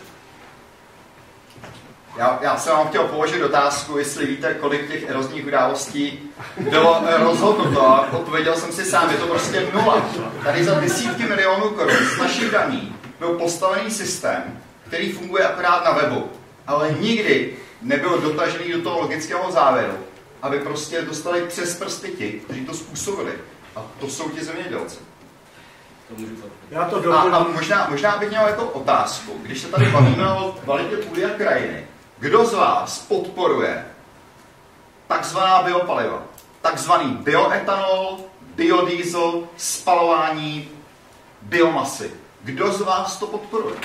Já jsem vám chtěl položit otázku, jestli víte, kolik těch erozních událostí bylo rozhodnuto, a odpověděl jsem si sám, je to prostě 0. Tady za desítky milionů korun z našich daní byl postavený systém, který funguje akorát na webu, ale nikdy nebyl dotažený do toho logického závěru, aby prostě dostali přes prsty ti, kteří to způsobili. A to jsou ti zemědělci. A možná bych měl jako otázku, když se tady bavíme o kvalitě půdy a krajiny, kdo z vás podporuje takzvaná biopaliva, takzvaný bioetanol, biodiesel, spalování biomasy? Kdo z vás to podporuje?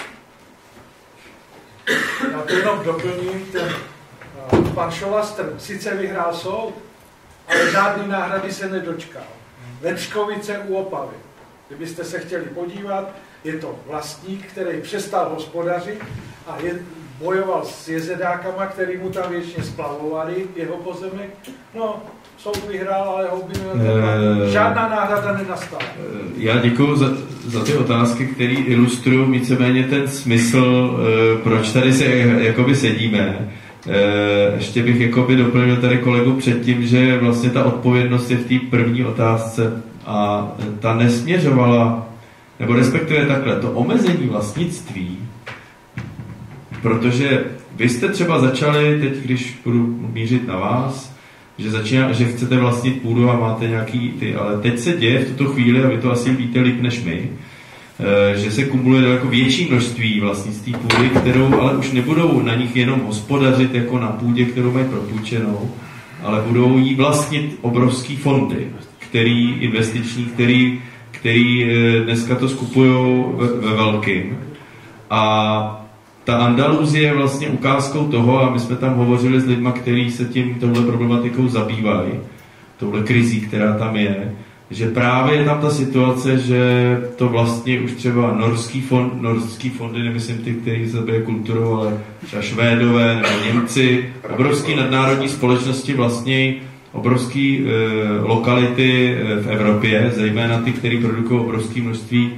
Já to jenom doplním, pan Šolastr sice vyhrál soud, ale žádný náhrady se nedočkal. Večkovice u Opavy. Kdybyste se chtěli podívat, je to vlastník, který přestal hospodařit a bojoval s jezedákama, který mu tam věčně splavovali jeho pozemek. No, soud vyhrál, ale žádná náhrada nenastala. Já děkuju za ty otázky, které ilustrují víceméně ten smysl, proč tady se jakoby sedíme. Ještě bych jakoby doplnil tady kolegu předtím, že vlastně ta odpovědnost je v té první otázce a ta nesměřovala, nebo respektive takhle, to omezení vlastnictví, protože vy jste třeba začali, teď když budu mířit na vás, že chcete vlastnit půdu a máte nějaký ale teď se děje v tuto chvíli, a vy to asi víte líp než my, že se kumuluje daleko větší množství vlastnictví půdy, kterou ale už nebudou na nich jenom hospodařit jako na půdě, kterou mají propůjčenou, ale budou jí vlastnit obrovský fondy, investiční, který dneska to skupují ve velkým. A ta Andaluzie je vlastně ukázkou toho, a my jsme tam hovořili s lidmi, kteří se touhle problematikou zabývají, touhle krizí, která tam je, že právě je tam ta situace, že to vlastně už třeba norský fondy, nemyslím ty, kteří se zabývají kulturou, ale třeba Švédové nebo Němci, obrovský nadnárodní společnosti vlastně obrovské lokality v Evropě, zejména ty, které produkují obrovské množství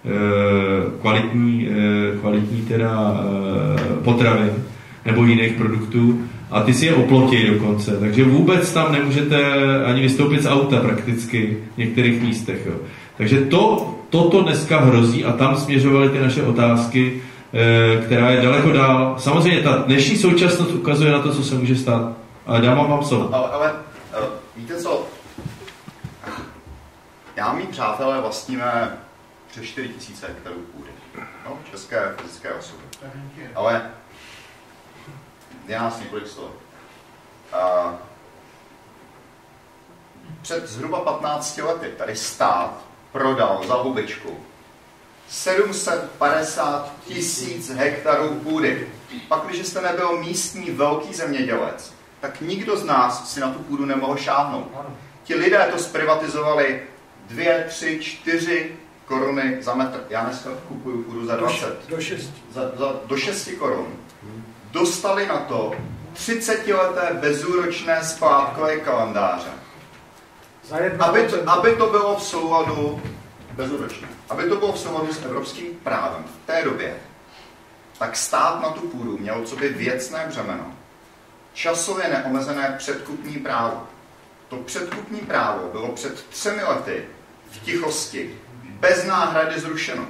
kvalitní teda potravin nebo jiných produktů a ty si je oplotí dokonce, takže vůbec tam nemůžete ani vystoupit z auta prakticky v některých místech. Jo. Takže toto dneska hrozí a tam směřovaly ty naše otázky, která je daleko dál. Samozřejmě ta dnešní současnost ukazuje na to, co se může stát, ale dám vám slovo. Ale víte co? Já mý přátelé vlastníme přes 4 000 hektarů půdy. No, české fyzické osoby. Ale je nás několik stovek. Před zhruba 15 lety tady stát prodal za hubičku 750 000 hektarů půdy. Pak, když jste nebyl místní velký zemědělec, tak nikdo z nás si na tu půdu nemohl šáhnout. Ti lidé to zprivatizovali 2, 3, 4 koruny za metr. Já dneska kupuju půdu za 20. Do 6. Do 6 korun. Dostali na to 30leté bezúročné splátkové kalendáře. Aby to bylo v souladu bezúročně, aby to bylo v souladu s evropským právem v té době, tak stát na tu půdu měl co by věcné břemeno. Časově neomezené předkupní právo. To předkupní právo bylo před 3 lety v tichosti bez náhrady zrušeno.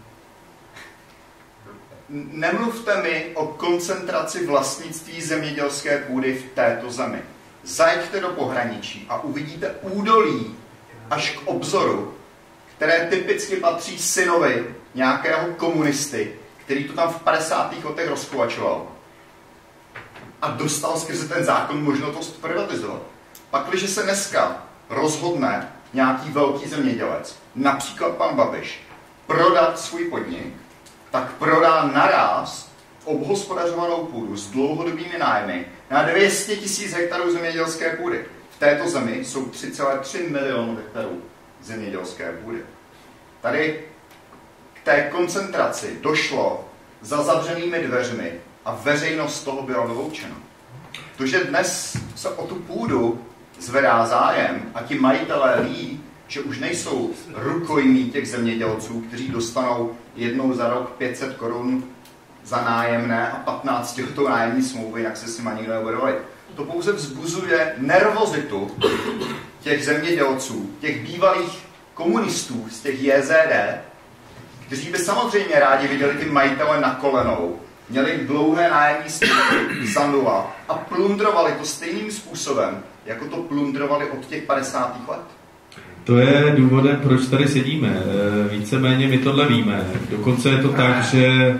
Nemluvte mi o koncentraci vlastnictví zemědělské půdy v této zemi. Zajďte do pohraničí a uvidíte údolí až k obzoru, které typicky patří synovi nějakého komunisty, který to tam v 50. letech rozkulačoval a dostal skrze ten zákon možnost privatizovat. Pakliže se dneska rozhodne nějaký velký zemědělec, například pan Babiš, prodat svůj podnik, tak prodá naráz obhospodařovanou půdu s dlouhodobými nájmy na 200 000 hektarů zemědělské půdy. V této zemi jsou 3,3 milionu hektarů zemědělské půdy. Tady k té koncentraci došlo za zavřenými dveřmi a veřejnost z toho byla vyloučena. To, že dnes se o tu půdu zvedá zájem a ti majitelé ví, že už nejsou rukojmí těch zemědělců, kteří dostanou jednou za rok 500 korun za nájemné a 15 letou nájemní smlouvy, jinak se s nima nikdo nebude bavit. To pouze vzbuzuje nervozitu těch zemědělců, těch bývalých komunistů z těch JZD, kteří by samozřejmě rádi viděli ty majitele na kolenou, měli dlouhé nájemní smlouvy za nula a plundrovali to stejným způsobem, jako to plundrovali od těch 50. let. To je důvodem, proč tady sedíme. Víceméně my tohle víme. Dokonce je to tak, že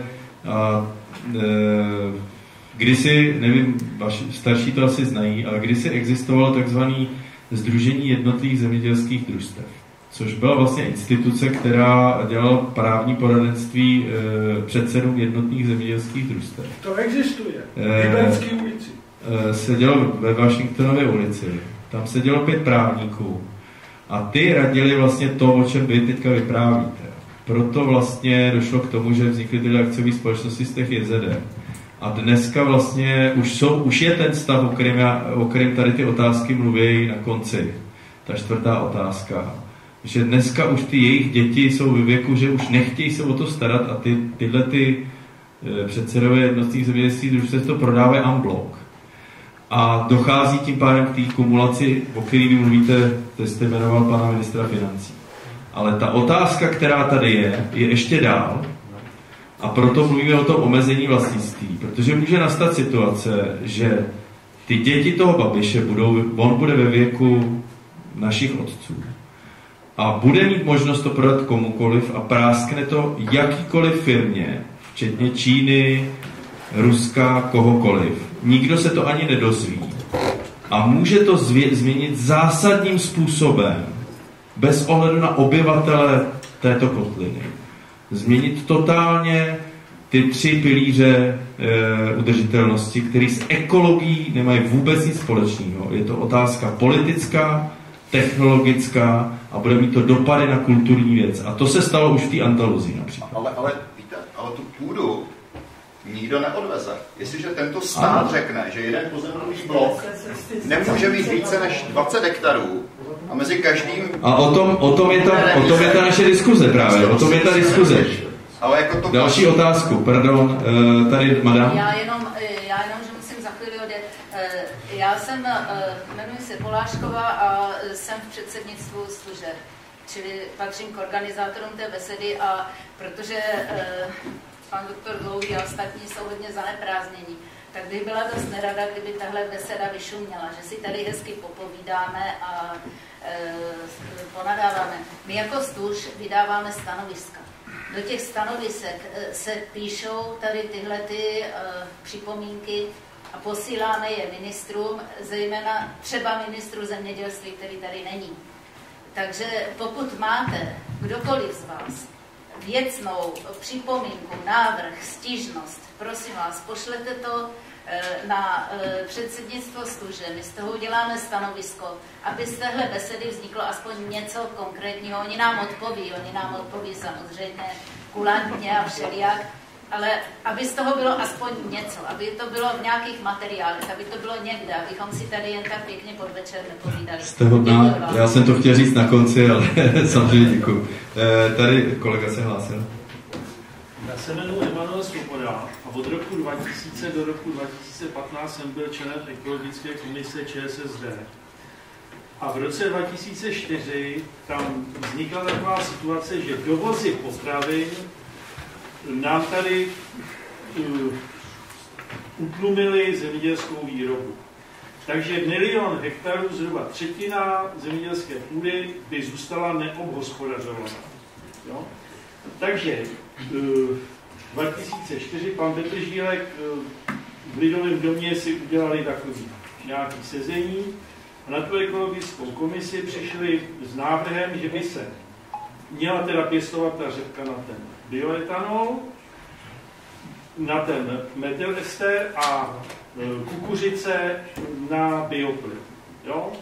kdysi, nevím, vaši starší to asi znají, ale kdysi existovalo takzvané Sdružení jednotlivých zemědělských družstev, což byla vlastně instituce, která dělala právní poradenství předsedům jednotných zemědělských družstev. To existuje. V Liberské ulici. Sedělo ve Washingtonově ulici. Tam sedělo 5 právníků. A ty radili vlastně to, o čem vy teďka vyprávíte. Proto vlastně došlo k tomu, že vznikly tyhle akciové společnosti z těch JZD. A dneska vlastně už je ten stav, o kterém tady ty otázky mluví na konci. Ta 4. otázka. Že dneska už ty jejich děti jsou ve věku, že už nechtějí se o to starat a tyhle předsedové jednotlivých zemědělských družstev to prodávají en bloc. A dochází tím pádem k té kumulaci, o které vy mluvíte, to jste jmenoval pana ministra financí. Ale ta otázka, která tady je ještě dál. A proto mluvíme o tom omezení vlastnictví. Protože může nastat situace, že ty děti toho Babiše on bude ve věku našich otců. A bude mít možnost to prodat komukoliv a práskne to jakýkoliv firmě, včetně Číny, Ruska, kohokoliv. Nikdo se to ani nedozví. A může to změnit zásadním způsobem, bez ohledu na obyvatele této kotliny. Změnit totálně ty 3 pilíře udržitelnosti, které s ekologií nemají vůbec nic společného. Je to otázka politická, technologická a bude mít to dopady na kulturní věc. A to se stalo už v té Andaluzii například. Ale víte, ale tu půdu nikdo neodveze. Jestliže tento stát řekne, že jeden pozemkový blok nemůže mít více než 20 hektarů a mezi každým... A o tom je ta naše diskuze právě. O tom je ta diskuze. Ale jako to další otázku, pardon, tady madam. Já jenom, že musím za chvíli odjet. Já jmenuji se Polášková a jsem v předsednictvu služeb, čili patřím k organizátorům té besedy a protože pan doktor Dlouhý a ostatní jsou hodně zaneprázdnění, tak bych byla dost nerada, kdyby tahle beseda vyšuměla, že si tady hezky popovídáme a ponadáváme. My jako STUŽ vydáváme stanoviska. Do těch stanovisek se píšou tady tyhle připomínky a posíláme je ministrům, zejména třeba ministru zemědělství, který tady není. Takže pokud máte kdokoliv z vás věcnou připomínku, návrh, stížnost, prosím vás, pošlete to na předsednictvo STUŽe. My z toho uděláme stanovisko, aby z téhle besedy vzniklo aspoň něco konkrétního. Oni nám odpoví samozřejmě kulantně a všelijak, ale aby z toho bylo aspoň něco, aby to bylo v nějakých materiálech, aby to bylo někde, abychom si tady jen tak pěkně podvečer nepovídali. Jste hodná, já jsem to chtěl říct na konci, ale samozřejmě děkuji. Tady kolega se hlásil. Já se jmenuji Emanuel Svoboda a od roku 2000 do roku 2015 jsem byl členem ekologické komise ČSSD. A v roce 2004 tam vznikla taková situace, že dovozy potravin nám tady utlumily zemědělskou výrobu. Takže 1 000 000 hektarů, zhruba třetina zemědělské půdy by zůstala neobhospodařovaná. Takže 2004 pan Petržílek v Lidovém domě si udělali takový nějaký sezení a na tu ekologickou komisi přišli s návrhem, že by se měla teda pěstovat ta řepka na ten bioetanol, na ten metylester a kukuřice na bioplyn. Jo?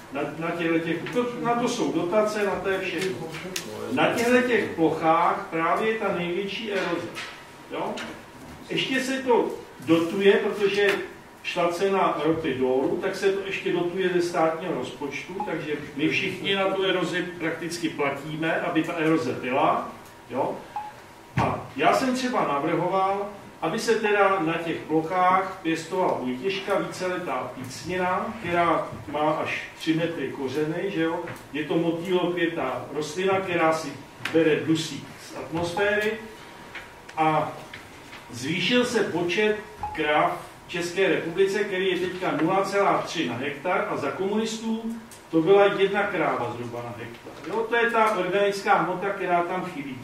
Na to jsou dotace, na to je všechno. Na těchto plochách právě je ta největší eroze. Jo? Ještě se to dotuje, protože šla cena ropy dolů, tak se to ještě dotuje ze státního rozpočtu, takže my všichni na tu erozi prakticky platíme, aby ta eroze byla. Jo? A já jsem třeba navrhoval, aby se teda na těch plochách pěstovala vojtěžka, víceletá pícnina, která má až 3 metry kořeny, že jo? Je to motýlokvětá rostlina, která si bere dusík z atmosféry a zvýšil se počet krav v České republice, který je teďka 0,3 na hektar a za komunistů to byla 1 kráva zhruba na hektar. Jo? To je ta organická hmota, která tam chybí.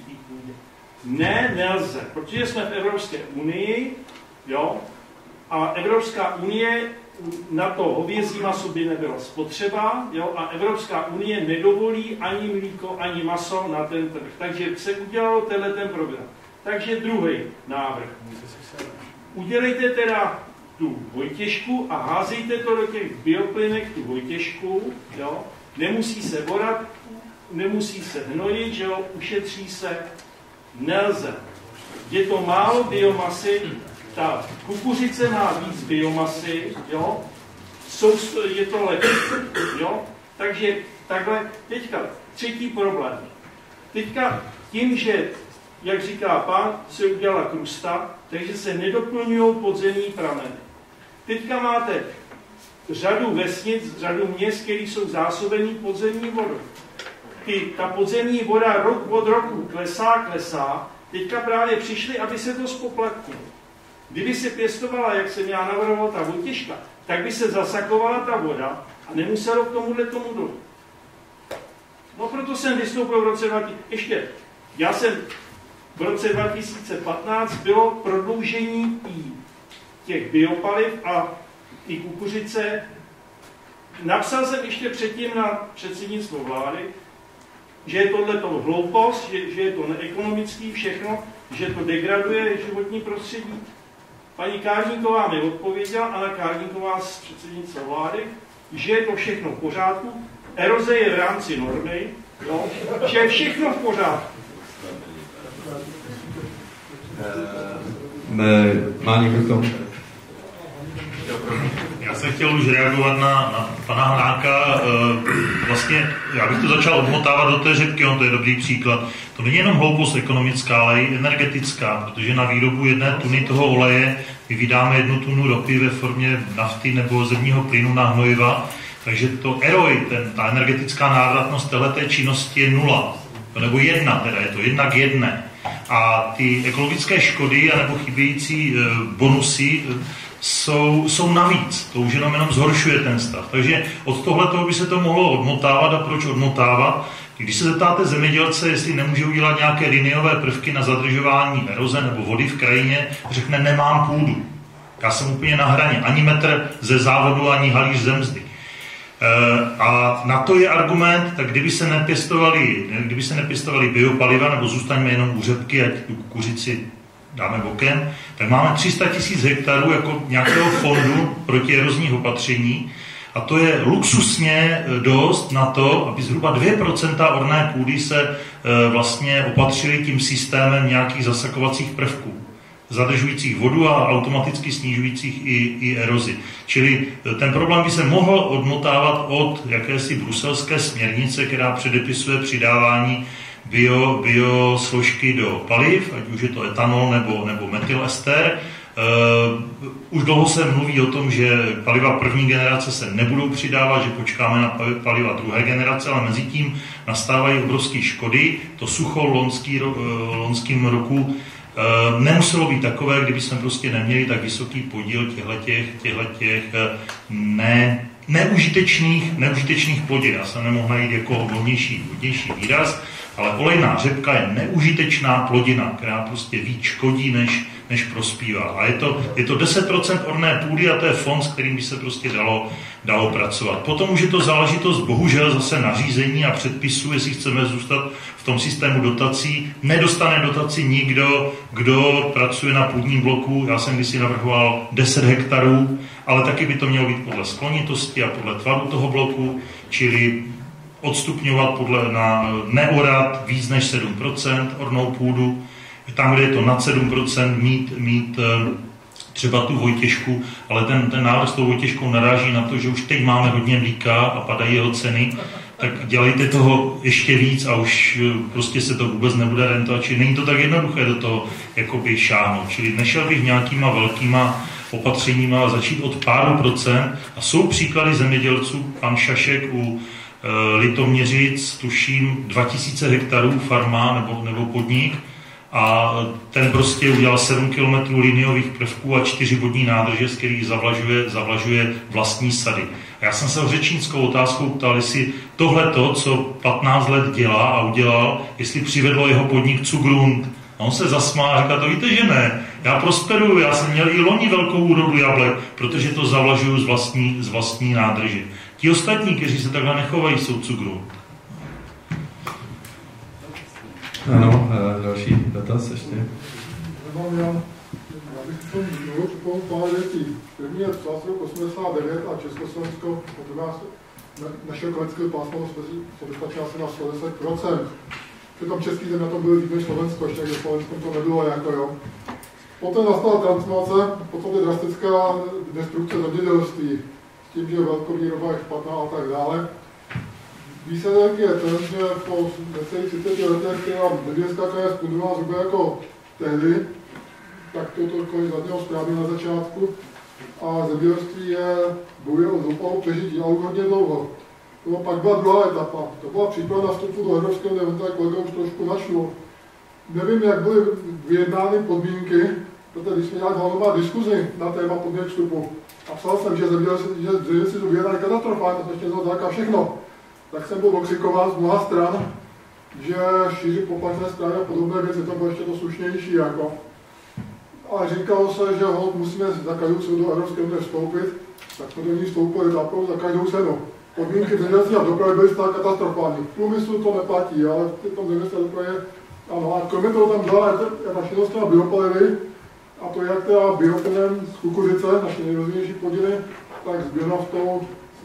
Ne, nelze, protože jsme v Evropské unii, jo, a Evropská unie na to hovězí maso by nebyla spotřeba, jo, a Evropská unie nedovolí ani mlíko, ani maso na ten trh. Takže se udělalo ten program. Takže druhý návrh. Udělejte teda tu vojtěžku a házejte to do těch bioplynek, tu vojtěžku, jo, nemusí se borat, nemusí se hnojit, že jo, ušetří se. Nelze. Je to málo biomasy, ta kukuřice má víc biomasy, jo? Je to lepší. Jo? Takže takhle, teďka třetí problém. Teďka tím, že, jak říká pán, se udělala krusta, takže se nedoplňují podzemní prameny. Teďka máte řadu vesnic, řadu měst, které jsou zásobený podzemní vodou. Ta podzemní voda rok od roku klesá, teďka právě přišli, aby se to zpoplatnilo. Kdyby se pěstovala, jak jsem já navrhoval, ta vojtěžka, tak by se zasakovala ta voda a nemuselo k tomu dojít. No proto jsem vystoupil v roce 2000. Ještě, já jsem v roce 2015 bylo prodloužení těch biopaliv a ty kukuřice. Napsal jsem ještě předtím na předsednictvo vlády, že je tohleto hloupost, že je to neekonomický všechno, že to degraduje životní prostředí. Paní Kárníková mi odpověděla, Anna Kárníková z předsednictva vlády, že je to všechno v pořádku, eroze je v rámci normy, jo, že je všechno v pořádku. Má někdo k tomu? Já jsem chtěl už reagovat na pana Hanáka. Vlastně já bych to začal odmotávat do té řepky, to je dobrý příklad. To není jenom hloupost ekonomická, ale i energetická, protože na výrobu 1 tuny toho oleje my vydáme 1 tunu ropy ve formě nafty nebo zemního plynu na hnojiva, takže to ROI, ta energetická návratnost téhleté činnosti je 0, nebo 1, teda je to 1 k 1. A ty ekologické škody anebo chybějící bonusy jsou navíc. To už jenom zhoršuje ten stav. Takže od tohletoho by se to mohlo odmotávat. A proč odmotávat? Když se zeptáte zemědělce, jestli nemůže udělat nějaké liniové prvky na zadržování eroze nebo vody v krajině, řekne, nemám půdu. Já jsem úplně na hraně. Ani metr ze závodu, ani halíř ze mzdy. A na to je argument, tak kdyby se nepěstovali biopaliva, nebo zůstaňme jenom u řepky, ať tu kukuřici dáme bokem, tak máme 300 000 hektarů jako nějakého fondu protierozních opatření a to je luxusně dost na to, aby zhruba 2% orné půdy se vlastně opatřily tím systémem nějakých zasakovacích prvků. zadržujících vodu a automaticky snižujících i erozi. Čili ten problém by se mohl odmotávat od jakési bruselské směrnice, která předepisuje přidávání biosložky do paliv, ať už je to etanol nebo metylester. Už dlouho se mluví o tom, že paliva první generace se nebudou přidávat, že počkáme na paliva druhé generace, ale mezi tím nastávají obrovské škody. To sucho loňským roku nemuselo být takové, kdyby jsme prostě neměli tak vysoký podíl těchto neužitečných plodin. Já jsem nemohl najít jako vhodnější výraz, ale olejná řepka je neužitečná plodina, která prostě víc škodí, než prospívá. A je to 10% orné půdy a to je fond, s kterým by se prostě dalo pracovat. Potom už je to záležitost bohužel zase nařízení a předpisů, jestli chceme zůstat v tom systému dotací. Nedostane dotaci nikdo, kdo pracuje na půdním bloku. Já jsem kdysi navrhoval 10 hektarů, ale taky by to mělo být podle sklonitosti a podle tvaru toho bloku, čili odstupňovat neorat víc než 7% ornou půdu. Tam, kde je to nad 7%, mít třeba tu Vojtěžku, ale ten návrh s tou Vojtěžkou naráží na to, že už teď máme hodně mlíka a padají jeho ceny, tak dělejte toho ještě víc a už prostě se to vůbec nebude rentovat. Čili není to tak jednoduché do toho jakoby šáhnout. Čili nešel bych nějakýma velkýma opatřeníma začít od páru procent a jsou příklady zemědělců, pan Šašek u Litoměřic, tuším 2000 hektarů farma nebo podnik, a ten prostě udělal 7 km liniových prvků a 4 vodní nádrže, z kterých zavlažuje vlastní sady. A já jsem se o řečnickou otázkou ptal, jestli tohleto, co 15 let dělá a udělal, jestli přivedlo jeho podnik Zugrund. A on se zasmál a říká, to víte, že ne. Já prosperuju, já jsem měl i loni velkou úrodu jablek, protože to zavlažuju z vlastní nádrže. Ti ostatní, kteří se takhle nechovají, jsou Zugrund. Ano, další dotaz ještě. Já bych chtěl připomenout pár věcí. První je rok 89 a Československo od nás našeho klinického pásma soběstačila asi na 110%. Přitom český země na tom byl víc než Slovensko, ještě když Slovenskom to nebylo jako jo. Poté nastala transformace, potom je drastická destrukce zemědělství, s tím, že velkovýroba je špatná a tak dále. Výsledek je ten, že po necelých 30 letech, která zemědělská kraje zbudovala zhruba jako tehdy, tak to zadnělo správně na začátku, a zemědělství bojuje o zoufalou přežití, ale už hodně dlouho. Pak byla druhá etapa, to byla příprava na vstupu do Evropské unie, on tady kolega už trošku našlo. Nevím, jak byly vyjednány podmínky, protože když jsme dělali hlavnová diskuzi na téma podmínek vstupu a psal jsem, že zemědělci jsou vyjednány katastrofálně, to ještě zdaleka všechno, tak jsem byl okřikován z mnoha stran, že šíří poplašné strany a podobné věci, to bylo ještě to slušnější jako. Ale říkalo se, že musíme za každou cenu do Evropské unie vstoupit, tak jsme do ní vstoupili za každou cenu. Podmínky zemědělství a dopravy byly stále katastrofální. V průmyslu to neplatí, ale v tom zemědělství a dopravě ano. A kromě toho tam byla ta činnost na biopalivy, a to jak teda bioplynem z kukuřice, naše nejrozvinější plodiny, tak s bionaftou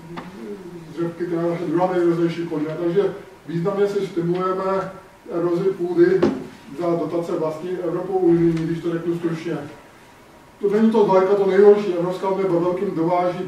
z řepky, která je naše druhá nejrozvinější plodina. Takže významně si stimulujeme erozi půdy za dotace vlastní Evropou unijní, když to řeknu stručně. To není to zdaleka to nejhorší. Evropská unie ve velkým dováží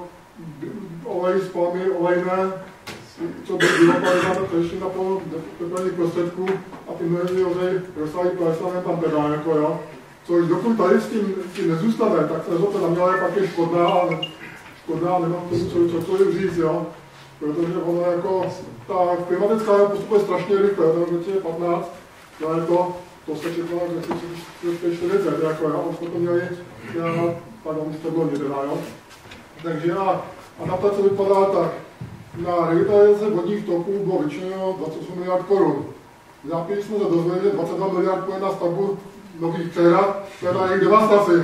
olej z palmy, olejné, co by biopaliva, to ještě na plno dopravních prostředků a ty mnohé olej rozsáhlý plesane tam pedá, jako jo. Což dokud tady s tím nezůstane, tak se to naměla pak je škodná, nemám tomu cokoliv říct, jo. Protože ono jako, ta klimatická postupuje strašně rychle, to v roce 15, ale to se čekalo v roce 40, jako jo, už jsme to měli, pardon, už to bylo někde, jo. Takže adaptace vypadá tak. Na revitalizaci vodních toků bylo vyčleněno 28 miliard korun. V zápěti jsme se dozvěděli, že 22 miliard korun na stavbu nových přehrad, to je jejich devastaci.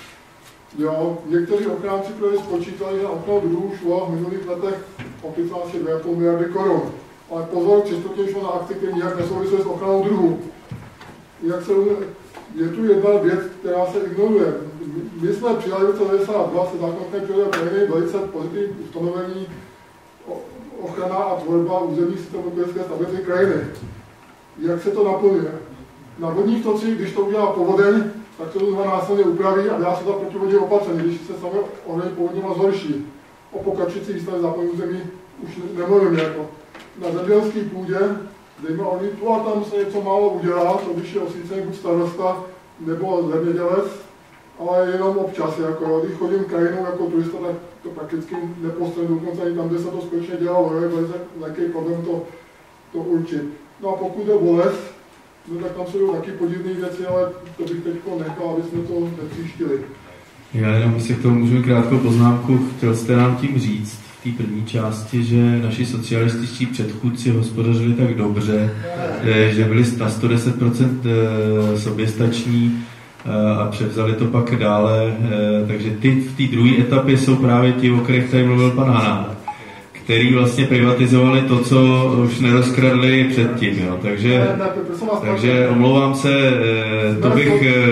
Jo, někteří ochránci prý spočítali, že na ochranu druhů šlo v minulých letech oficiálně asi 2,5 miliardy korun. Ale pozor, čistotně šlo na akci, které nijak nesouvisí s ochranou druhů. Je tu jedna věc, která se ignoruje. My jsme přijali v roce 1992 se zákonné přírodě krajiny velice pozitivní ustanovení ochrana a tvorba územních systémů ekologické stability krajiny. Jak se to naplňuje? Na vodních tocích, když to udělá povodeň, tak se to dva následně upraví a dá se ta protipovodní opatření, když se samé ohledně povodněma zhorší. O pokračující výstavě západní území už nemluvím jako. Na zemědělské půdě, dejme oni tu a tam se něco málo udělá, to když je osvícený buď starosta nebo zemědělec, ale jenom občas, jako když chodím krajinou jako turista, tak to prakticky nepostřebuji, dokonce ani tam, kde se to skutečně dělalo, je velice velký problém to určit. No a pokud je o les, no tak tam jsou taky podivné věci, ale to bych teď nechal, aby jsme to nepříštili. Já jenom si k tomu můžu krátkou poznámku. Chtěl jste nám tím říct v té první části, že naši socialističtí předchůdci hospodařili tak dobře, že byli na 110% soběstační a převzali to pak dále. Takže ty v té druhé etapě jsou právě ti, o kterých tady mluvil pan Hanák, který vlastně privatizovali to, co už nerozkradli předtím. Jo. Takže omlouvám se, to bych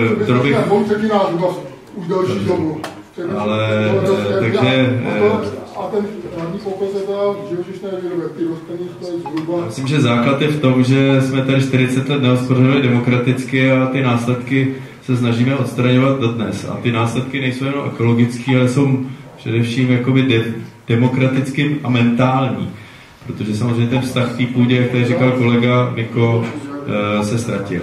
už další dobu. Ale takže... A ten hlavní pokles je teda živočišné výroby, ty rostliny stojí zhruba... Myslím, že základ je v tom, že jsme tady 40 let nehospodařili demokraticky a ty následky se snažíme odstraňovat dodnes. A ty následky nejsou jenom ekologické, ale jsou především jakoby demokratický a mentální. Protože samozřejmě ten vztah k té půdě, jak tady říkal kolega Niko, se ztratil.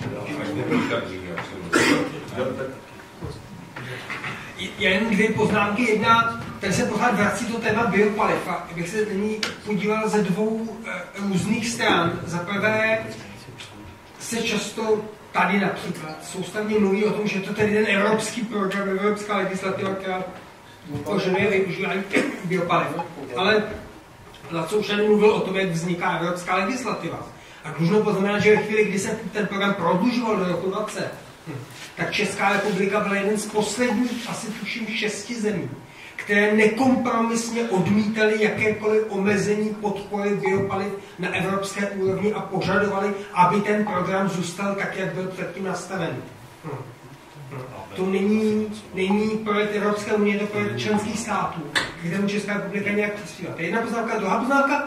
Jen dvě poznámky. Jedna, tady se pořád vrací to téma biopaliv. A bych se nyní podíval ze dvou různých stran. Za prvé se často tady například soustavně mluví o tom, že to tedy ten evropský program, evropská legislativa, která požaduje využívání biopaliv. Ale Laco už tady mluvil o tom, jak vzniká evropská legislativa. A dlužno poznamenat, že ve chvíli, kdy se ten program prodlužoval do roku 20, tak Česká republika byla jeden z posledních, asi tuším 6 zemí, které nekompromisně odmítaly jakékoliv omezení podpory biopaliv na evropské úrovni a požadovali, aby ten program zůstal tak, jak byl předtím nastaven. To není projekt Evropské unie, to projekt členských států, kterému Česká republika nějak přispívá. To je jedna poznámka. Druhá poznámka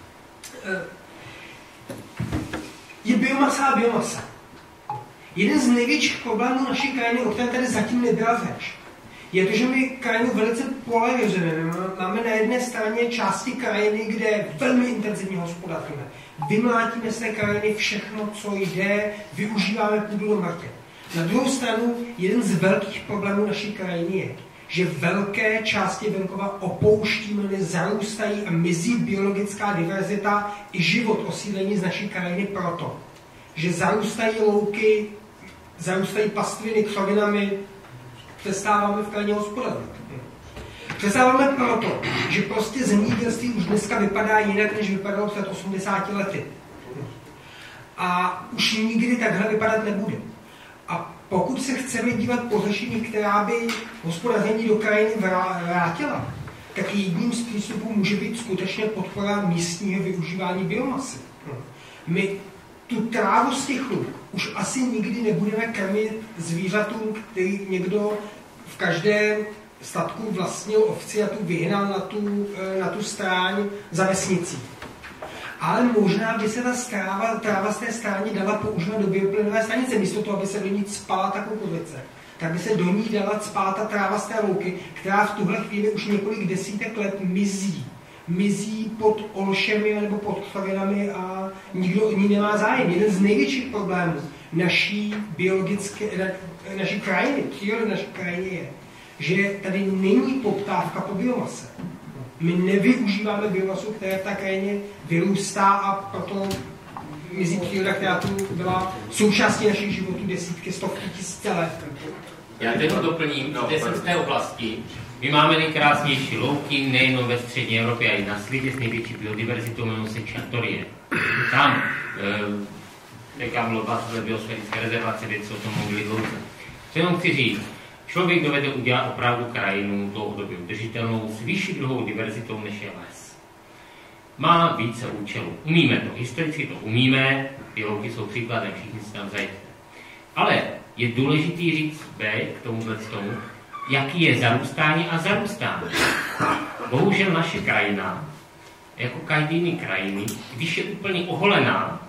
je biomasa a biomasa. Jeden z největších problémů naší krajiny, o kterém tady zatím nebyla řeč, je to, že my krajinu velice polarizujeme. Máme na jedné straně části krajiny, kde velmi intenzivně hospodaříme. Vymlátíme z té krajiny všechno, co jde, využíváme půdu do mrtě. Na druhou stranu, jeden z velkých problémů naší krajiny je, že velké části venkova opouštíme, zarůstají a mizí biologická diverzita i život osídlení z naší krajiny proto, že zarůstají louky, zarůstají pastviny křovinami, přestáváme v krajině hospodařit. Přestáváme proto, že prostě zemědělství už dneska vypadá jinak, než vypadalo před 80 lety. A už nikdy takhle vypadat nebude. A pokud se chceme dívat po řešení, která by hospodaření do krajiny vrátila, tak jedním z přístupů může být skutečně podpora místního využívání biomasy. My tu trávu z těch luk už asi nikdy nebudeme krmit zvířatům, který někdo v každém statku vlastnil ovci a tu vyhnal na tu stráň za vesnicí. Ale možná by se ta tráva z té stráně dala používat do bioplynové stanice, místo toho, aby se do ní cpala ta kukuřice. Tak by se do ní dala cpát ta tráva z té louky, která v tuhle chvíli už několik desítek let mizí. Mizí pod olšemi nebo pod křovinami a nikdo o ní nemá zájem. Jeden z největších problémů naší krajiny, přírody naší krajiny je, že tady není poptávka po biomase. My nevyužíváme biomasu, která v té krajině vyrůstá a proto mizí příroda, která tu byla součástí našich životů desítky, stovky, tisíce let. Já teď to doplním, že jsem z té oblasti. My máme nejkrásnější louky, nejen ve střední Evropě, ale i na světě s největší biodiverzitou, jmenují se Čartorie. Tam, říkám, Lobatové biosférické rezervace, věci o tom mluvili dlouze. Co jenom chci říct, člověk dovede udělat opravdu krajinu dlouhodobě udržitelnou s vyšší druhou diverzitou, než je les. Má více účelů. Umíme to, historicky to umíme, ty louky jsou příkladem, všichni si tam zajďte. Ale je důležitý říct k tomuhle tomu, jaký je zarůstání a zarůstání. Bohužel naše krajina, jako každý jiný krajiny, když je úplně oholená,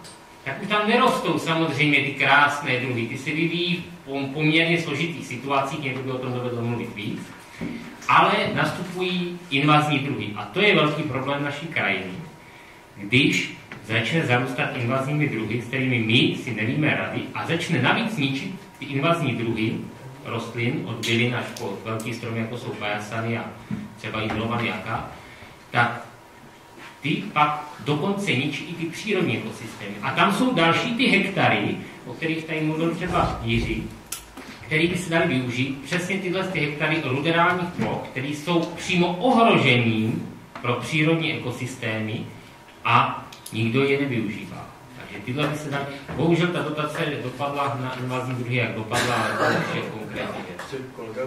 tak už tam nerostou samozřejmě ty krásné druhy. Ty se vyvíjí v poměrně složitých situacích, někdo by o tom dovedl mluvit víc, ale nastupují invazní druhy. A to je velký problém naší krajiny. Když začne zarůstat invazními druhy, s kterými my si nevíme rady, a začne navíc ničit ty invazní druhy rostlin, od bylin až po velký stromy, jako jsou pajasany a třeba izolovaný jaka, tak ty pak dokonce ničí i ty přírodní ekosystémy. A tam jsou další ty hektary, o kterých tady mluvil třeba Jiří, který by se dali využít, přesně tyhle ty hektary ruderálních ploch, které jsou přímo ohrožením pro přírodní ekosystémy a nikdo je nevyužívá. Takže tyhle by se dali... Bohužel ta dotace dopadla na invazní druhy, jak dopadla, ale to je konkrétní věc.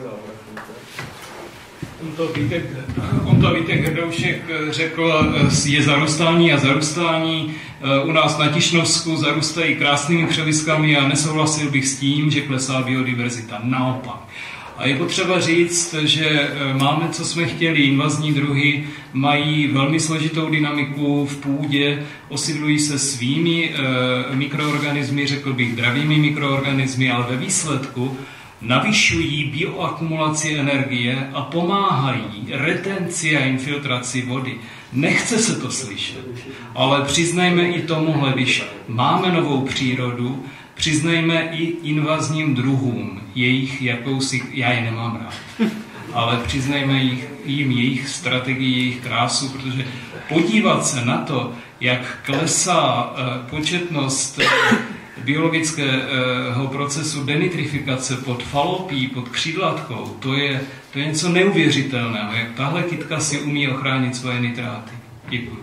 On to Vítek Hrdoušek řekl, je zarůstání a zarůstání. U nás na Tišnovsku zarůstají krásnými převiskami a nesouhlasil bych s tím, že klesá biodiverzita. Naopak. A je potřeba říct, že máme, co jsme chtěli. Invazní druhy mají velmi složitou dynamiku v půdě, osidlují se svými mikroorganismy, řekl bych dravými mikroorganismy, ale ve výsledku navyšují bioakumulaci energie a pomáhají retenci a infiltraci vody. Nechce se to slyšet, ale přiznejme i tomuhle, když máme novou přírodu, přiznejme i invazním druhům jejich jakousi, já je nemám rád, ale přiznejme jim jejich strategii, jejich krásu, protože podívat se na to, jak klesá početnost biologického procesu denitrifikace pod falopí, pod křídlatkou, to je něco neuvěřitelného, jak tahle kytka si umí ochránit svoje nitráty. Děkuji.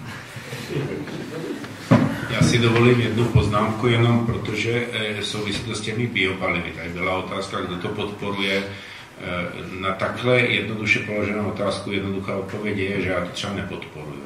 Já si dovolím jednu poznámku jenom, protože souvisí s těmi biopalivy. Tady byla otázka, kdo to podporuje. Na takhle jednoduše položenou otázku jednoduchá odpověď je, že já to třeba nepodporuju.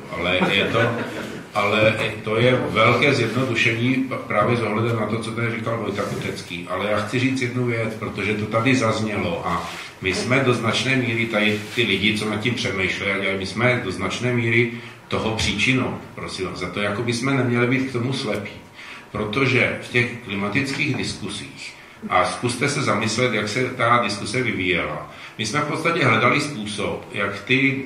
Ale to je velké zjednodušení právě s ohledem na to, co tady říkal Vojta Kutecký. Ale já chci říct jednu věc, protože to tady zaznělo a my jsme do značné míry, tady ty lidi, co nad tím přemýšlejí, my jsme do značné míry toho příčinou, prosím vás. Za to jako bychom neměli být k tomu slepí. Protože v těch klimatických diskusích, a zkuste se zamyslet, jak se ta diskuse vyvíjela, my jsme v podstatě hledali způsob, jak ty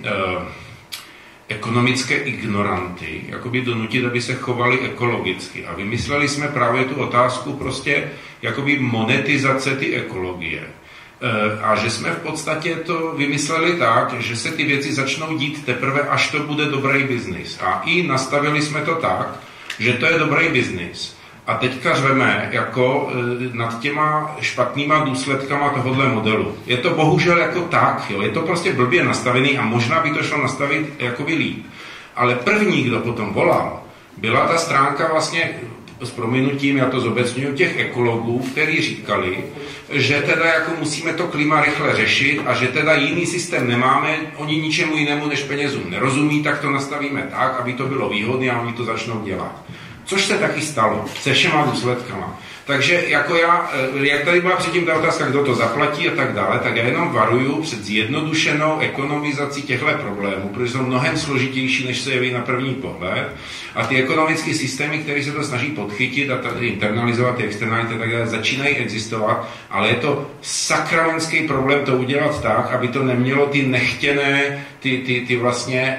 ekonomické ignoranty jakoby donutit, aby se chovali ekologicky. A vymysleli jsme právě tu otázku prostě jakoby monetizace ty ekologie. A že jsme v podstatě to vymysleli tak, že se ty věci začnou dít teprve, až to bude dobrý biznis. A i nastavili jsme to tak, že to je dobrý biznis. A teďka řveme jako nad těma špatnýma důsledkama tohohle modelu. Je to bohužel jako tak, jo? Je to prostě blbě nastavený a možná by to šlo nastavit jakoby líp. Ale první, kdo potom volal, byla ta stránka vlastně s prominutím, já to zobecňuju, těch ekologů, kteří říkali, že teda jako musíme to klima rychle řešit a že teda jiný systém nemáme, oni ničemu jinému než penězům nerozumí, tak to nastavíme tak, aby to bylo výhodné a oni to začnou dělat. Což se taky stalo, se všema důsledkama. Takže jako já, jak tady byla předtím ta otázka, kdo to zaplatí a tak dále, tak já jenom varuju před zjednodušenou ekonomizací těchto problémů, protože jsou mnohem složitější, než se jeví na první pohled. A ty ekonomické systémy, které se to snaží podchytit a tady internalizovat, ty externality a tak dále, začínají existovat, ale je to sakramenský problém to udělat tak, aby to nemělo ty nechtěné, ty vlastně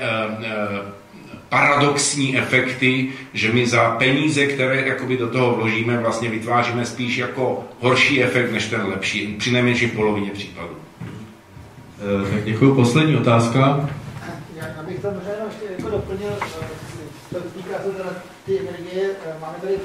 paradoxní efekty, že my za peníze, které jakoby do toho vložíme, vlastně vytváříme spíš jako horší efekt, než ten lepší, při nejmenším polovině případů. Tak děkuji. Poslední otázka. Já bych to možná ještě jako doplnil, to týká se teda ty energie, máme tady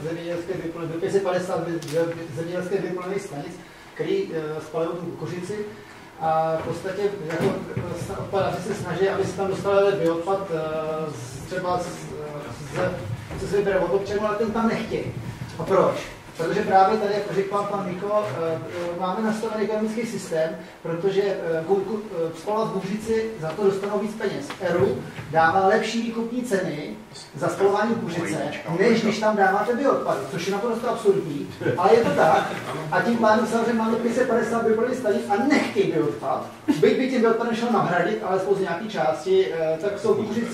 550 zemědělských vyplněných stanic, který spalují tu kukuřici. A v podstatě jako odpadáři se snaží, aby se tam dostali bioodpad třeba co se vybere od občanů, ale ten tam nechtějí. A proč? Protože právě tady, jak řekl pan Niko, máme nastavený ekonomický systém, protože spolovat kuřici za to dostanou víc peněz. ERU dává lepší výkupní ceny za spalování kuřice, než když tam dáváte bioodpady, což je naprosto absurdní, ale je to tak. A tím pádem samozřejmě máme 550 biopaliv stanic a nechtějí bioodpad. Byť by tím bioodpadem šel nahradit, ale z nějaké části, tak jsou kuřice.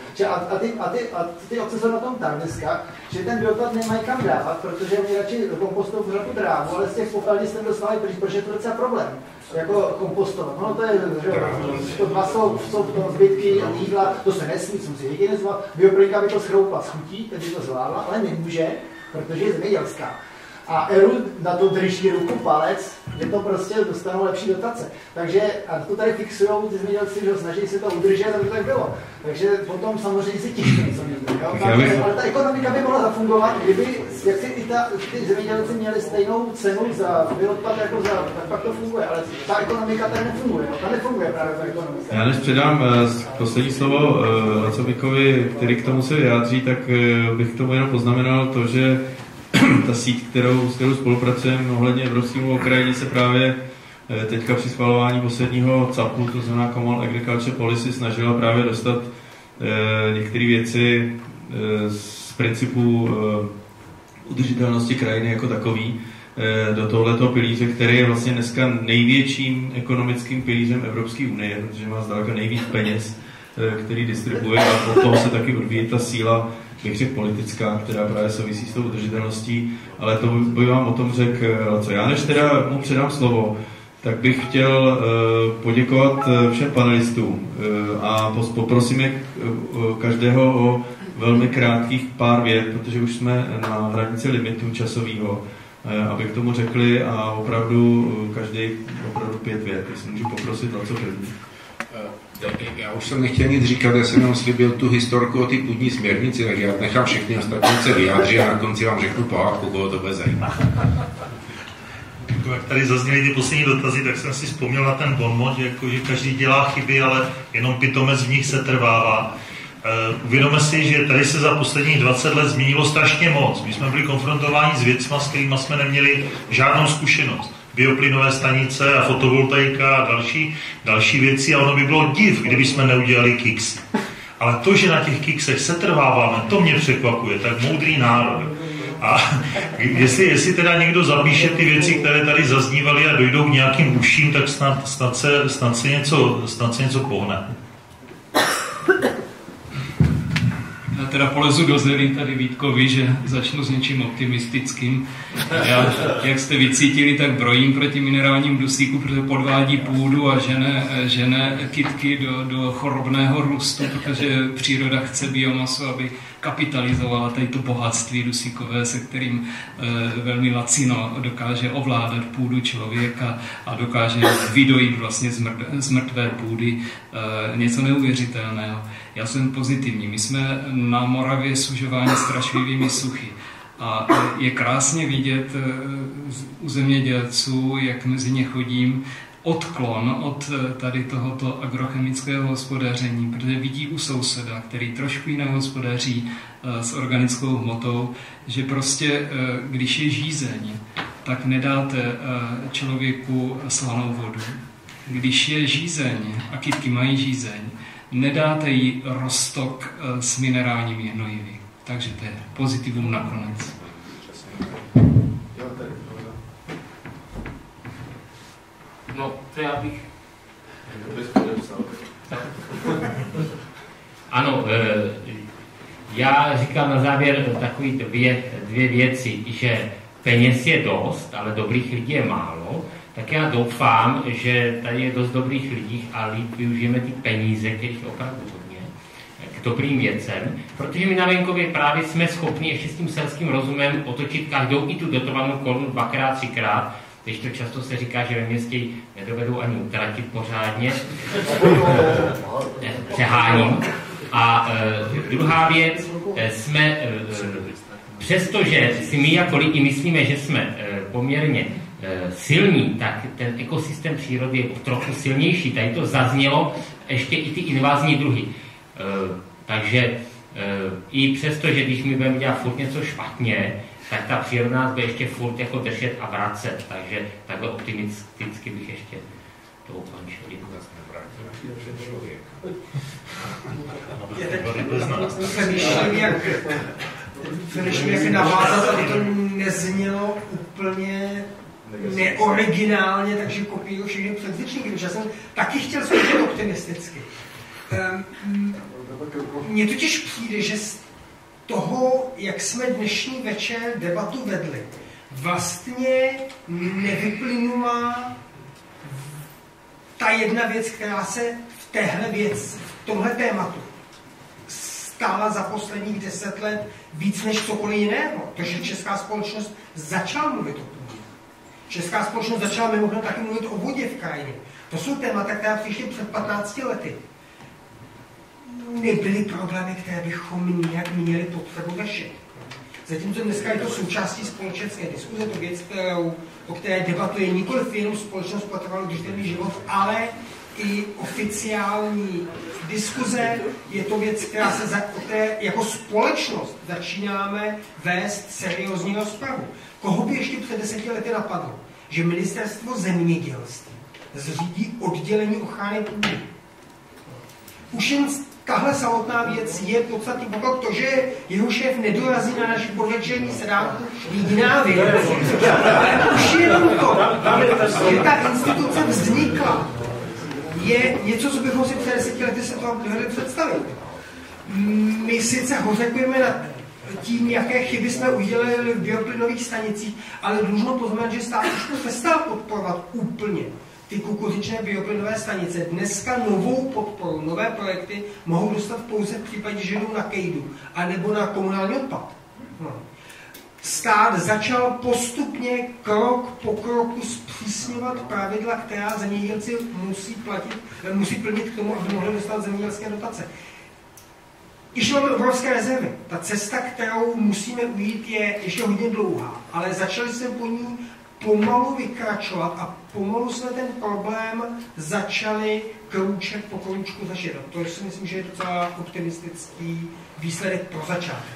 A ty obce jsou na tom tak dneska, že ten bioodpad nemají kam dávat, protože oni radši kompostují pořád tu drávu, ale z těch popelnic ten dostávají pryč, protože je to docela problém. Jako kompostovat. No to je, že to dva jsou zbytky a jídla, to se nesmí, jsem si hygienizovat. Bioplinka by to schroupla s chutí, teď by to zvládla, ale nemůže, protože je zemědělská. A ERU na to drží ruku, palec, že to prostě dostanou lepší dotace. Takže a to tady fixují ty zemědělci, že snaží se to udržet, aby to tak bylo. Takže potom samozřejmě si těžké něco mění. Ale ta ekonomika by mohla zafungovat, kdyby jak si ty zemědělci měli stejnou cenu za bioodpad jako za, tak pak to funguje. Ale ta ekonomika tady nefunguje. Ta nefunguje právě ta ekonomika. Já než předám poslední slovo Lacovikovi, který k tomu se vyjádří, tak bych k tomu jenom poznamenal to, že ta síť, s kterou spolupracujeme ohledně evropského okrajiny, se právě teďka při schvalování posledního CAPu, to znamená Common Agriculture Policy, snažila právě dostat některé věci z principu udržitelnosti krajiny jako takový do tohoto pilíře, který je vlastně dneska největším ekonomickým pilířem Evropské unie, protože má zdaleka nejvíc peněz, který distribuje, a od toho se taky odvíjí ta síla, bych řekl, politická, která právě souvisí s tou udržitelností, ale to by vám o tom řekl co. Já než teda mu předám slovo, tak bych chtěl poděkovat všem panelistům a poprosím je každého o velmi krátkých pár vět, protože už jsme na hranici limitu časového, aby k tomu řekli, a opravdu každý opravdu 5 vět. Jestli můžu poprosit o co první. Já už jsem nechtěl nic říkat, já jsem nám slíbil tu historku o té půdní směrnici, tak já nechám všechny ostatní se vyjádřit a na konci vám řeknu pohádku, koho to bude zajímat. Jak tady zazněly ty poslední dotazy, tak jsem si vzpomněl na ten bonmot, že každý dělá chyby, ale jenom pitomec v nich se trvává. Uvědomme si, že tady se za posledních 20 let změnilo strašně moc. My jsme byli konfrontováni s věcmi, s kterými jsme neměli žádnou zkušenost. Bioplynové stanice a fotovoltaika a další věci, a ono by bylo div, kdyby jsme neudělali kiksy. Ale to, že na těch kiksech se trváváme, to mě překvapuje, tak moudrý národ. A jestli teda někdo zapíše ty věci, které tady zaznívaly a dojdou k nějakým uším, tak snad se něco pohne. Já teda polezu do zelí tady Vítkovi, že začnu s něčím optimistickým. Já, jak jste vycítili, tak brojím proti minerálním dusíku, protože podvádí půdu a žene kytky do chorobného růstu, protože příroda chce biomasu, aby kapitalizovala tady to bohatství dusíkové, se kterým velmi lacino dokáže ovládat půdu člověka a dokáže vydojit vlastně z mrtvé půdy něco neuvěřitelného. Já jsem pozitivní. My jsme na Moravě sužováni strašlivými suchy. A je krásně vidět u zemědělců, jak mezi ně chodím, odklon od tady tohoto agrochemického hospodaření, protože vidí u souseda, který trošku jinak hospodaří s organickou hmotou, že prostě, když je žízeň, tak nedáte člověku slanou vodu. Když je žízeň a kytky mají žízeň, nedáte jí roztok s minerálními hnojivy. Takže to je pozitivum nakonec. No, to já bych... Ano, já říkám na závěr takový dvě věci, že peněz je dost, ale dobrých lidí je málo, tak já doufám, že tady je dost dobrých lidí a líp využijeme ty peníze, kterých je opravdu hodně, k dobrým věcem, protože my na venkově právě jsme schopni ještě s tím selským rozumem otočit každou i tu dotovanou korunu 2x, 3x, když to často se říká, že ve městě ji nedovedou ani utratit pořádně. Přeháním. A druhá věc, jsme, přestože si my jako lidi myslíme, že jsme poměrně silní, tak ten ekosystém přírody je trochu silnější. Tady to zaznělo, ještě i ty invazní druhy. Takže i přesto, že když my budeme dělat furt něco špatně, tak ta příroda nás bude ještě furt jako držet a vracet. Takže takhle optimisticky bych ještě to ukončil. Přemýšlím, jak navázat, aby to neznělo úplně neoriginálně, takže kopíruju všechny předřečníky, protože já jsem taky chtěl skončit optimisticky. Mně totiž přijde, že z toho, jak jsme dnešní večer debatu vedli, vlastně nevyplynula ta jedna věc, která se v téhle věci, v tomhle tématu stála za posledních 10 let víc než cokoliv jiného. To, že česká společnost začala mluvit o půdě. Česká společnost začala mimochodem taky mluvit o vodě v krajině. To jsou témata, která přišly před 15 lety. Nebyly problémy, které bychom nějak měli potřebu řešit. Zatímco dneska je to součástí společenské diskuze, to věc, o které debatuje nikoliv jenom společnost pro trvalý udržitelný život, ale i oficiální diskuze. Je to věc, která které jako společnost začínáme vést seriózní rozpravu. Koho by ještě před 10 lety napadlo, že ministerstvo zemědělství zřídí oddělení ochrany půdy? Už jen tahle samotná věc je podstatný pokrok. To, že jeho šéf nedorazí na naši podvečerní sedánku, je jiná věc. Ale už jenom to, že ta instituce vznikla, je něco, co bychom si před 10 lety se to dovedli představit. My sice hořekujeme nad tím, jaké chyby jsme udělali v bioplynových stanicích, ale dlužno poznamenat, že stát už přestal podporovat úplně ty kukuřičné bioplynové stanice. Dneska novou podporu, nové projekty mohou dostat pouze v případě, že jdou na kejdu, anebo na komunální odpad. Stát začal postupně krok po kroku zpřísňovat pravidla, která zemědělci musí plnit k tomu, aby mohli dostat zemědělské dotace. Když máme obrovské rezervy, ta cesta, kterou musíme ujít, je ještě hodně dlouhá, ale začali jsme po ní pomalu vykračovat a pomalu jsme ten problém začali krůček po krůčku řešit. To si myslím, že je docela optimistický výsledek pro začátek.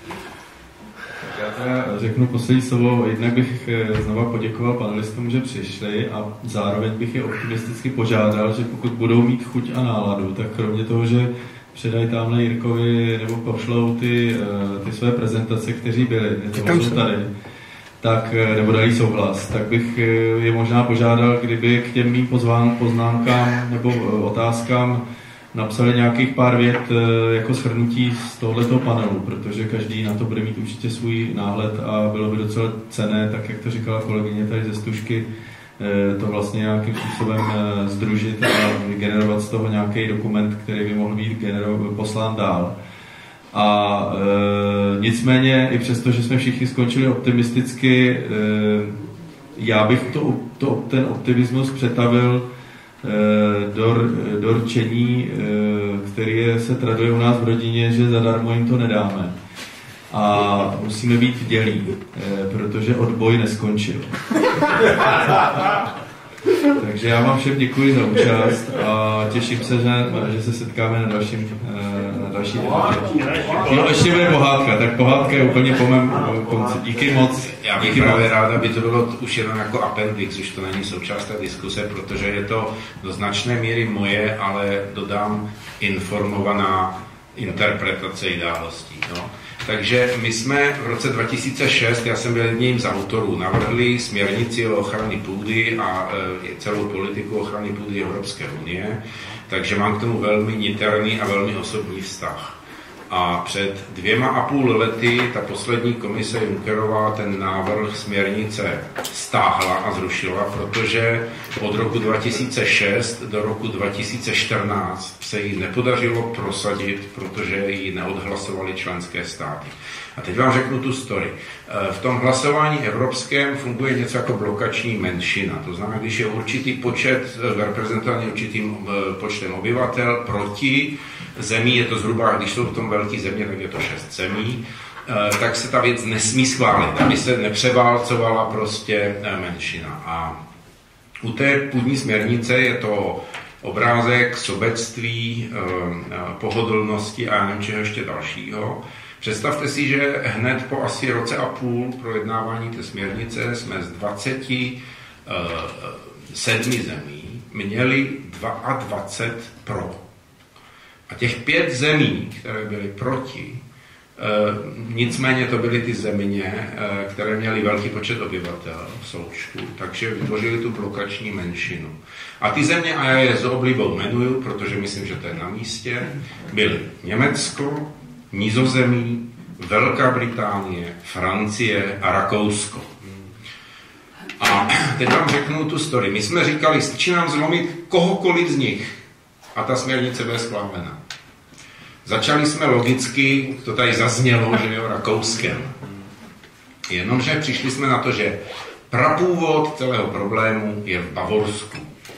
Já teda řeknu poslední slovo. Jednak bych znova poděkoval panelistům, že přišli, a zároveň bych je optimisticky požádal, že pokud budou mít chuť a náladu, tak kromě toho, že předají tamhle Jirkovi nebo pošlou ty své prezentace, kteří byli, jsou tady, tak, nebo dají souhlas, tak bych je možná požádal, kdyby k těm mým poznámkám nebo otázkám napsali nějakých pár vět jako shrnutí z tohoto panelu, protože každý na to bude mít určitě svůj náhled a bylo by docela cenné, tak jak to říkala kolegyně tady ze Stužky, to vlastně nějakým způsobem sdružit a vygenerovat z toho nějaký dokument, který by mohl být poslán dál. A nicméně, i přesto, že jsme všichni skončili optimisticky, já bych ten optimismus přetavil do rčení, který se traduje u nás v rodině, že zadarmo jim to nedáme. A musíme být vdělí, protože odboj neskončil. Takže já vám všem děkuji za účast a těším se, že se setkáme na další debatě. No, ještě bude pohádka, tak pohádka je úplně po mém konci. Díky moc. Já bych právě rád, aby to bylo už jenom jako appendix, už to není součást té diskuse, protože je to do značné míry moje, ale dodám informovaná interpretace událostí. No. Takže my jsme v roce 2006, já jsem byl jedním z autorů, navrhli směrnici o ochraně půdy a celou politiku ochrany půdy Evropské unie, takže mám k tomu velmi niterný a velmi osobní vztah. A před 2,5 lety ta poslední komise Junckerová ten návrh směrnice stáhla a zrušila, protože od roku 2006 do roku 2014 se jí nepodařilo prosadit, protože ji neodhlasovaly členské státy. A teď vám řeknu tu story. V tom hlasování evropském funguje něco jako blokační menšina. To znamená, když je určitý počet reprezentovaný určitým počtem obyvatel proti zemí, je to zhruba, když jsou v tom velké země, tak je to 6 zemí, tak se ta věc nesmí schválit, aby se nepřeválcovala prostě menšina. A u té půdní směrnice je to obrázek sobectví, pohodlnosti a nevím čeho ještě dalšího. Představte si, že hned po asi roce a půl projednávání té směrnice jsme z 27 zemí měli 22 pro. A těch 5 zemí, které byly proti, nicméně to byly ty země, které měly velký počet obyvatel v součtu, takže vytvořili tu blokační menšinu. A ty země, a já je s oblibou jmenuju, protože myslím, že to je na místě, byly Německo, Nizozemí, Velká Británie, Francie a Rakousko. A teď vám řeknu tu story. My jsme říkali, stačí nám zlomit kohokoliv z nich a ta směrnice bude schválena. Začali jsme logicky, to tady zaznělo, že jo, Rakouskem. Jenomže přišli jsme na to, že prapůvod celého problému je v Bavorsku.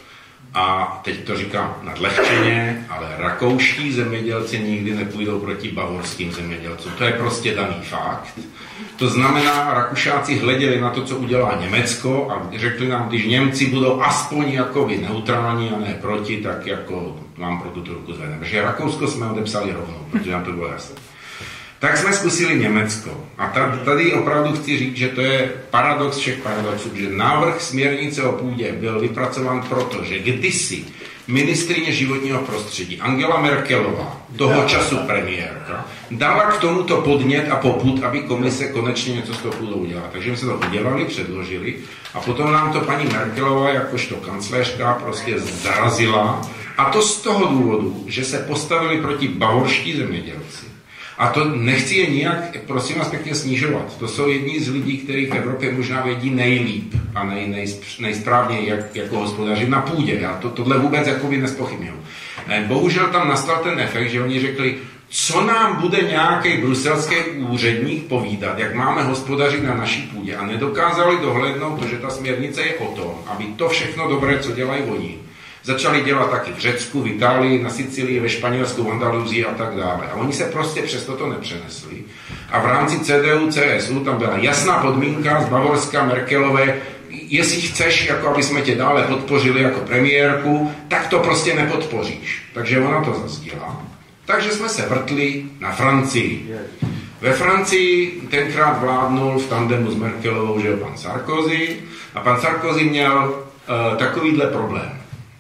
A teď to říkám nadlehčeně, ale rakouští zemědělci nikdy nepůjdou proti bavorským zemědělcům. To je prostě daný fakt. To znamená, Rakušáci hleděli na to, co udělá Německo a řekli nám, když Němci budou aspoň jako vy neutrální a ne proti, tak jako vám pro tuto ruku zvedneme. Takže Rakousko jsme odepsali rovnou, protože nám to bylo jasné. Tak jsme zkusili Německo. A tady opravdu chci říct, že to je paradox všech paradoxů, že návrh směrnice o půdě byl vypracován proto, že kdysi ministryně životního prostředí Angela Merkelová, toho času premiérka, dala k tomuto podnět a popud, aby komise konečně něco z toho půdou udělala. Takže my se to udělali, předložili a potom nám to paní Merkelová jakožto kancléřka prostě zarazila. A to z toho důvodu, že se postavili proti bavorští zemědělci. A to nechci je nijak, prosím vás pěkně, snižovat. To jsou jedni z lidí, kteří v Evropě možná vědí nejlíp a nejsprávněji, jak jako hospodařit na půdě. Já tohle vůbec jakoby nezpochybňuji. Bohužel tam nastal ten efekt, že oni řekli, co nám bude nějaký bruselský úředník povídat, jak máme hospodařit na naší půdě. A nedokázali dohlédnout to, že ta směrnice je o tom, aby to všechno dobré, co dělají oni, začali dělat taky v Řecku, v Itálii, na Sicílii, ve Španělsku, v Andaluzii a tak dále. A oni se prostě přes toto nepřenesli. A v rámci CDU, CSU tam byla jasná podmínka z Bavorska, Merkelové, jestli chceš, jako aby jsme tě dále podpořili jako premiérku, tak to prostě nepodpoříš. Takže ona to zazdila. Takže jsme se vrtli na Francii. Ve Francii tenkrát vládnul v tandemu s Merkelovou, že pan Sarkozy. A pan Sarkozy měl takovýhle problém.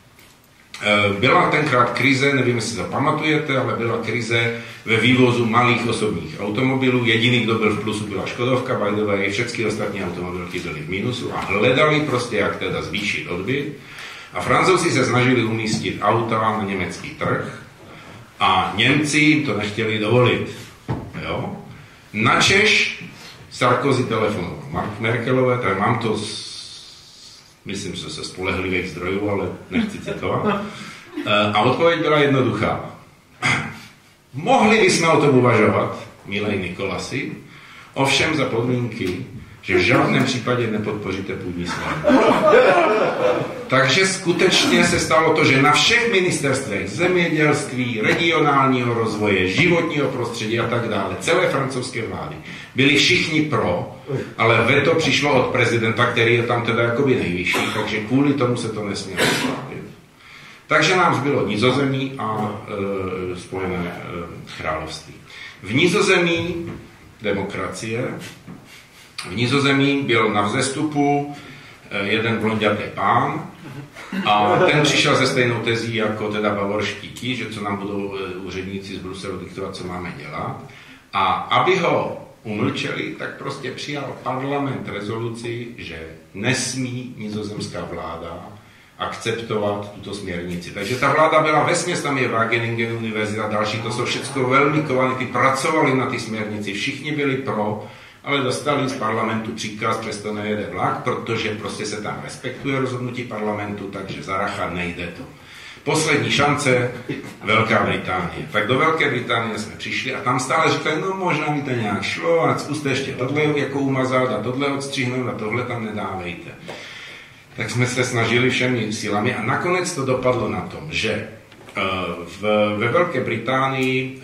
Byla tenkrát krize, nevím, jestli to pamatujete, ale byla krize ve vývozu malých osobních automobilů. Jediný, kdo byl v plusu, byla Škodovka, by the way, všechny ostatní automobilky byly v mínusu a hledali prostě, jak teda zvýšit odbyt. A Francouzi se snažili umístit auta na německý trh a Němci jim to nechtěli dovolit. Jo? Načež Sarkozy telefonoval Merkelové, tak mám to myslím, že se spolehlivých zdrojů, ale nechci citovat. A odpověď byla jednoduchá. Mohli bychom o tom uvažovat, milej Nikolasi, ovšem za podmínky, že v žádném případě nepodpoříte půdní směrnici. Takže skutečně se stalo to, že na všech ministerstvech zemědělství, regionálního rozvoje, životního prostředí a tak dále, celé francouzské vlády, byli všichni pro, ale veto přišlo od prezidenta, který je tam teda jakoby nejvyšší, takže kvůli tomu se to nesmělo schválit. Takže nám zbylo Nizozemí a Spojené království. V Nizozemí demokracie, v Nizozemí byl na vzestupu jeden blonďatý pán a ten přišel se stejnou tezí jako teda bavorští ti, že co nám budou úředníci z Bruselu diktovat, co máme dělat. A aby ho umlčeli, tak prostě přijal parlament rezoluci, že nesmí nizozemská vláda akceptovat tuto směrnici. Takže ta vláda byla vesměs, tam je Wageningen univerzita, další, to jsou všechno velmi kovanity, pracovali na ty směrnici, všichni byli pro, ale dostali z parlamentu příkaz, přesto nejede vlak, protože prostě se tam respektuje rozhodnutí parlamentu, takže za racha nejde to. Poslední šance, Velká Británie. Tak do Velké Británie jsme přišli a tam stále říkali, no možná by to nějak šlo a zkuste ještě tohle jako umazat a tohle odstřihnout a tohle tam nedávejte. Tak jsme se snažili všemi silami a nakonec to dopadlo na tom, že ve Velké Británii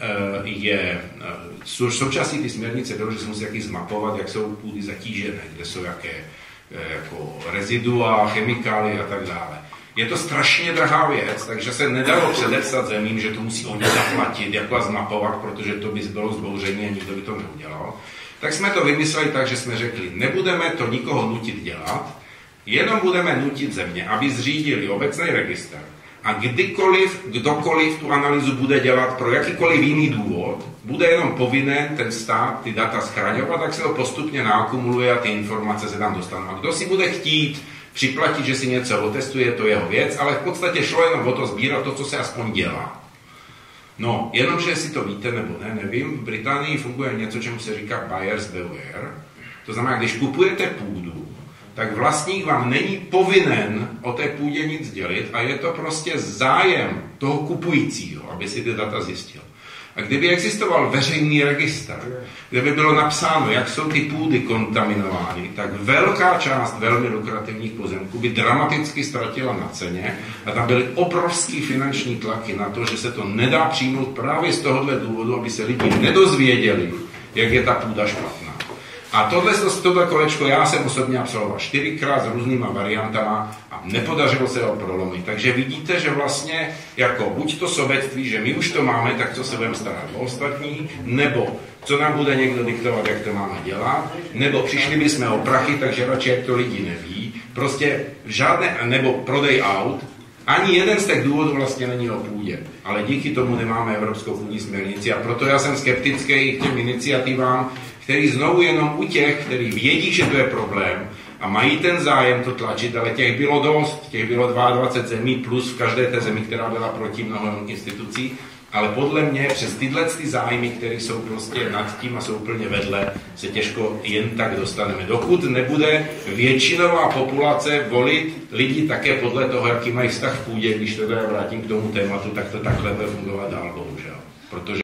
součástí ty směrnice bylo, že se musí taky zmapovat, jak jsou půdy zatížené, kde jsou jaké jako rezidua, chemikálie a tak dále. Je to strašně drahá věc, takže se nedalo předepsat zemím, že to musí oni zaplatit, jako zmapovat, protože to by bylo zbouření a nikdo by to neudělal. Tak jsme to vymysleli tak, že jsme řekli, nebudeme to nikoho nutit dělat, jenom budeme nutit země, aby zřídili obecný registr. A kdykoliv, kdokoliv tu analýzu bude dělat pro jakýkoliv jiný důvod, bude jenom povinen ten stát ty data schraňovat, tak se to postupně naakumuluje a ty informace se tam dostanou. A kdo si bude chtít připlatit, že si něco otestuje, to je jeho věc, ale v podstatě šlo jenom o to sbírat to, co se aspoň dělá. No, jenomže si to víte nebo ne, nevím, v Británii funguje něco, čemu se říká buyer's beware. To znamená, když kupujete půdu, tak vlastník vám není povinen o té půdě nic dělit a je to prostě zájem toho kupujícího, aby si ty data zjistil. A kdyby existoval veřejný registr, kde by bylo napsáno, jak jsou ty půdy kontaminovány, tak velká část velmi lukrativních pozemků by dramaticky ztratila na ceně a tam byly obrovský finanční tlaky na to, že se to nedá přijmout právě z tohohle důvodu, aby se lidi nedozvěděli, jak je ta půda špatná. A tohle kolečko já jsem osobně absolvoval 4krát s různýma variantama a nepodařilo se ho prolomit. Takže vidíte, že vlastně jako buď to sobectví, že my už to máme, tak co se budeme starat o ostatní, nebo co nám bude někdo diktovat, jak to máme dělat, nebo přišli bychom o prachy, takže radši jak to lidi neví. Prostě žádné, nebo prodej aut, ani jeden z těch důvodů vlastně není o půdě. Ale díky tomu nemáme Evropskou půdní směrnici a proto já jsem skeptický k těm iniciativám, který znovu jenom u těch, kteří vědí, že to je problém a mají ten zájem to tlačit, ale těch bylo dost, těch bylo 22 zemí plus v každé té zemi, která byla proti mnoho institucí, ale podle mě přes tyhle zájmy, které jsou prostě nad tím a jsou úplně vedle, se těžko jen tak dostaneme. Dokud nebude většinová populace volit lidi také podle toho, jaký mají vztah k půdě, když to vrátím k tomu tématu, tak to takhle bude fungovat dál, bohužel. Protože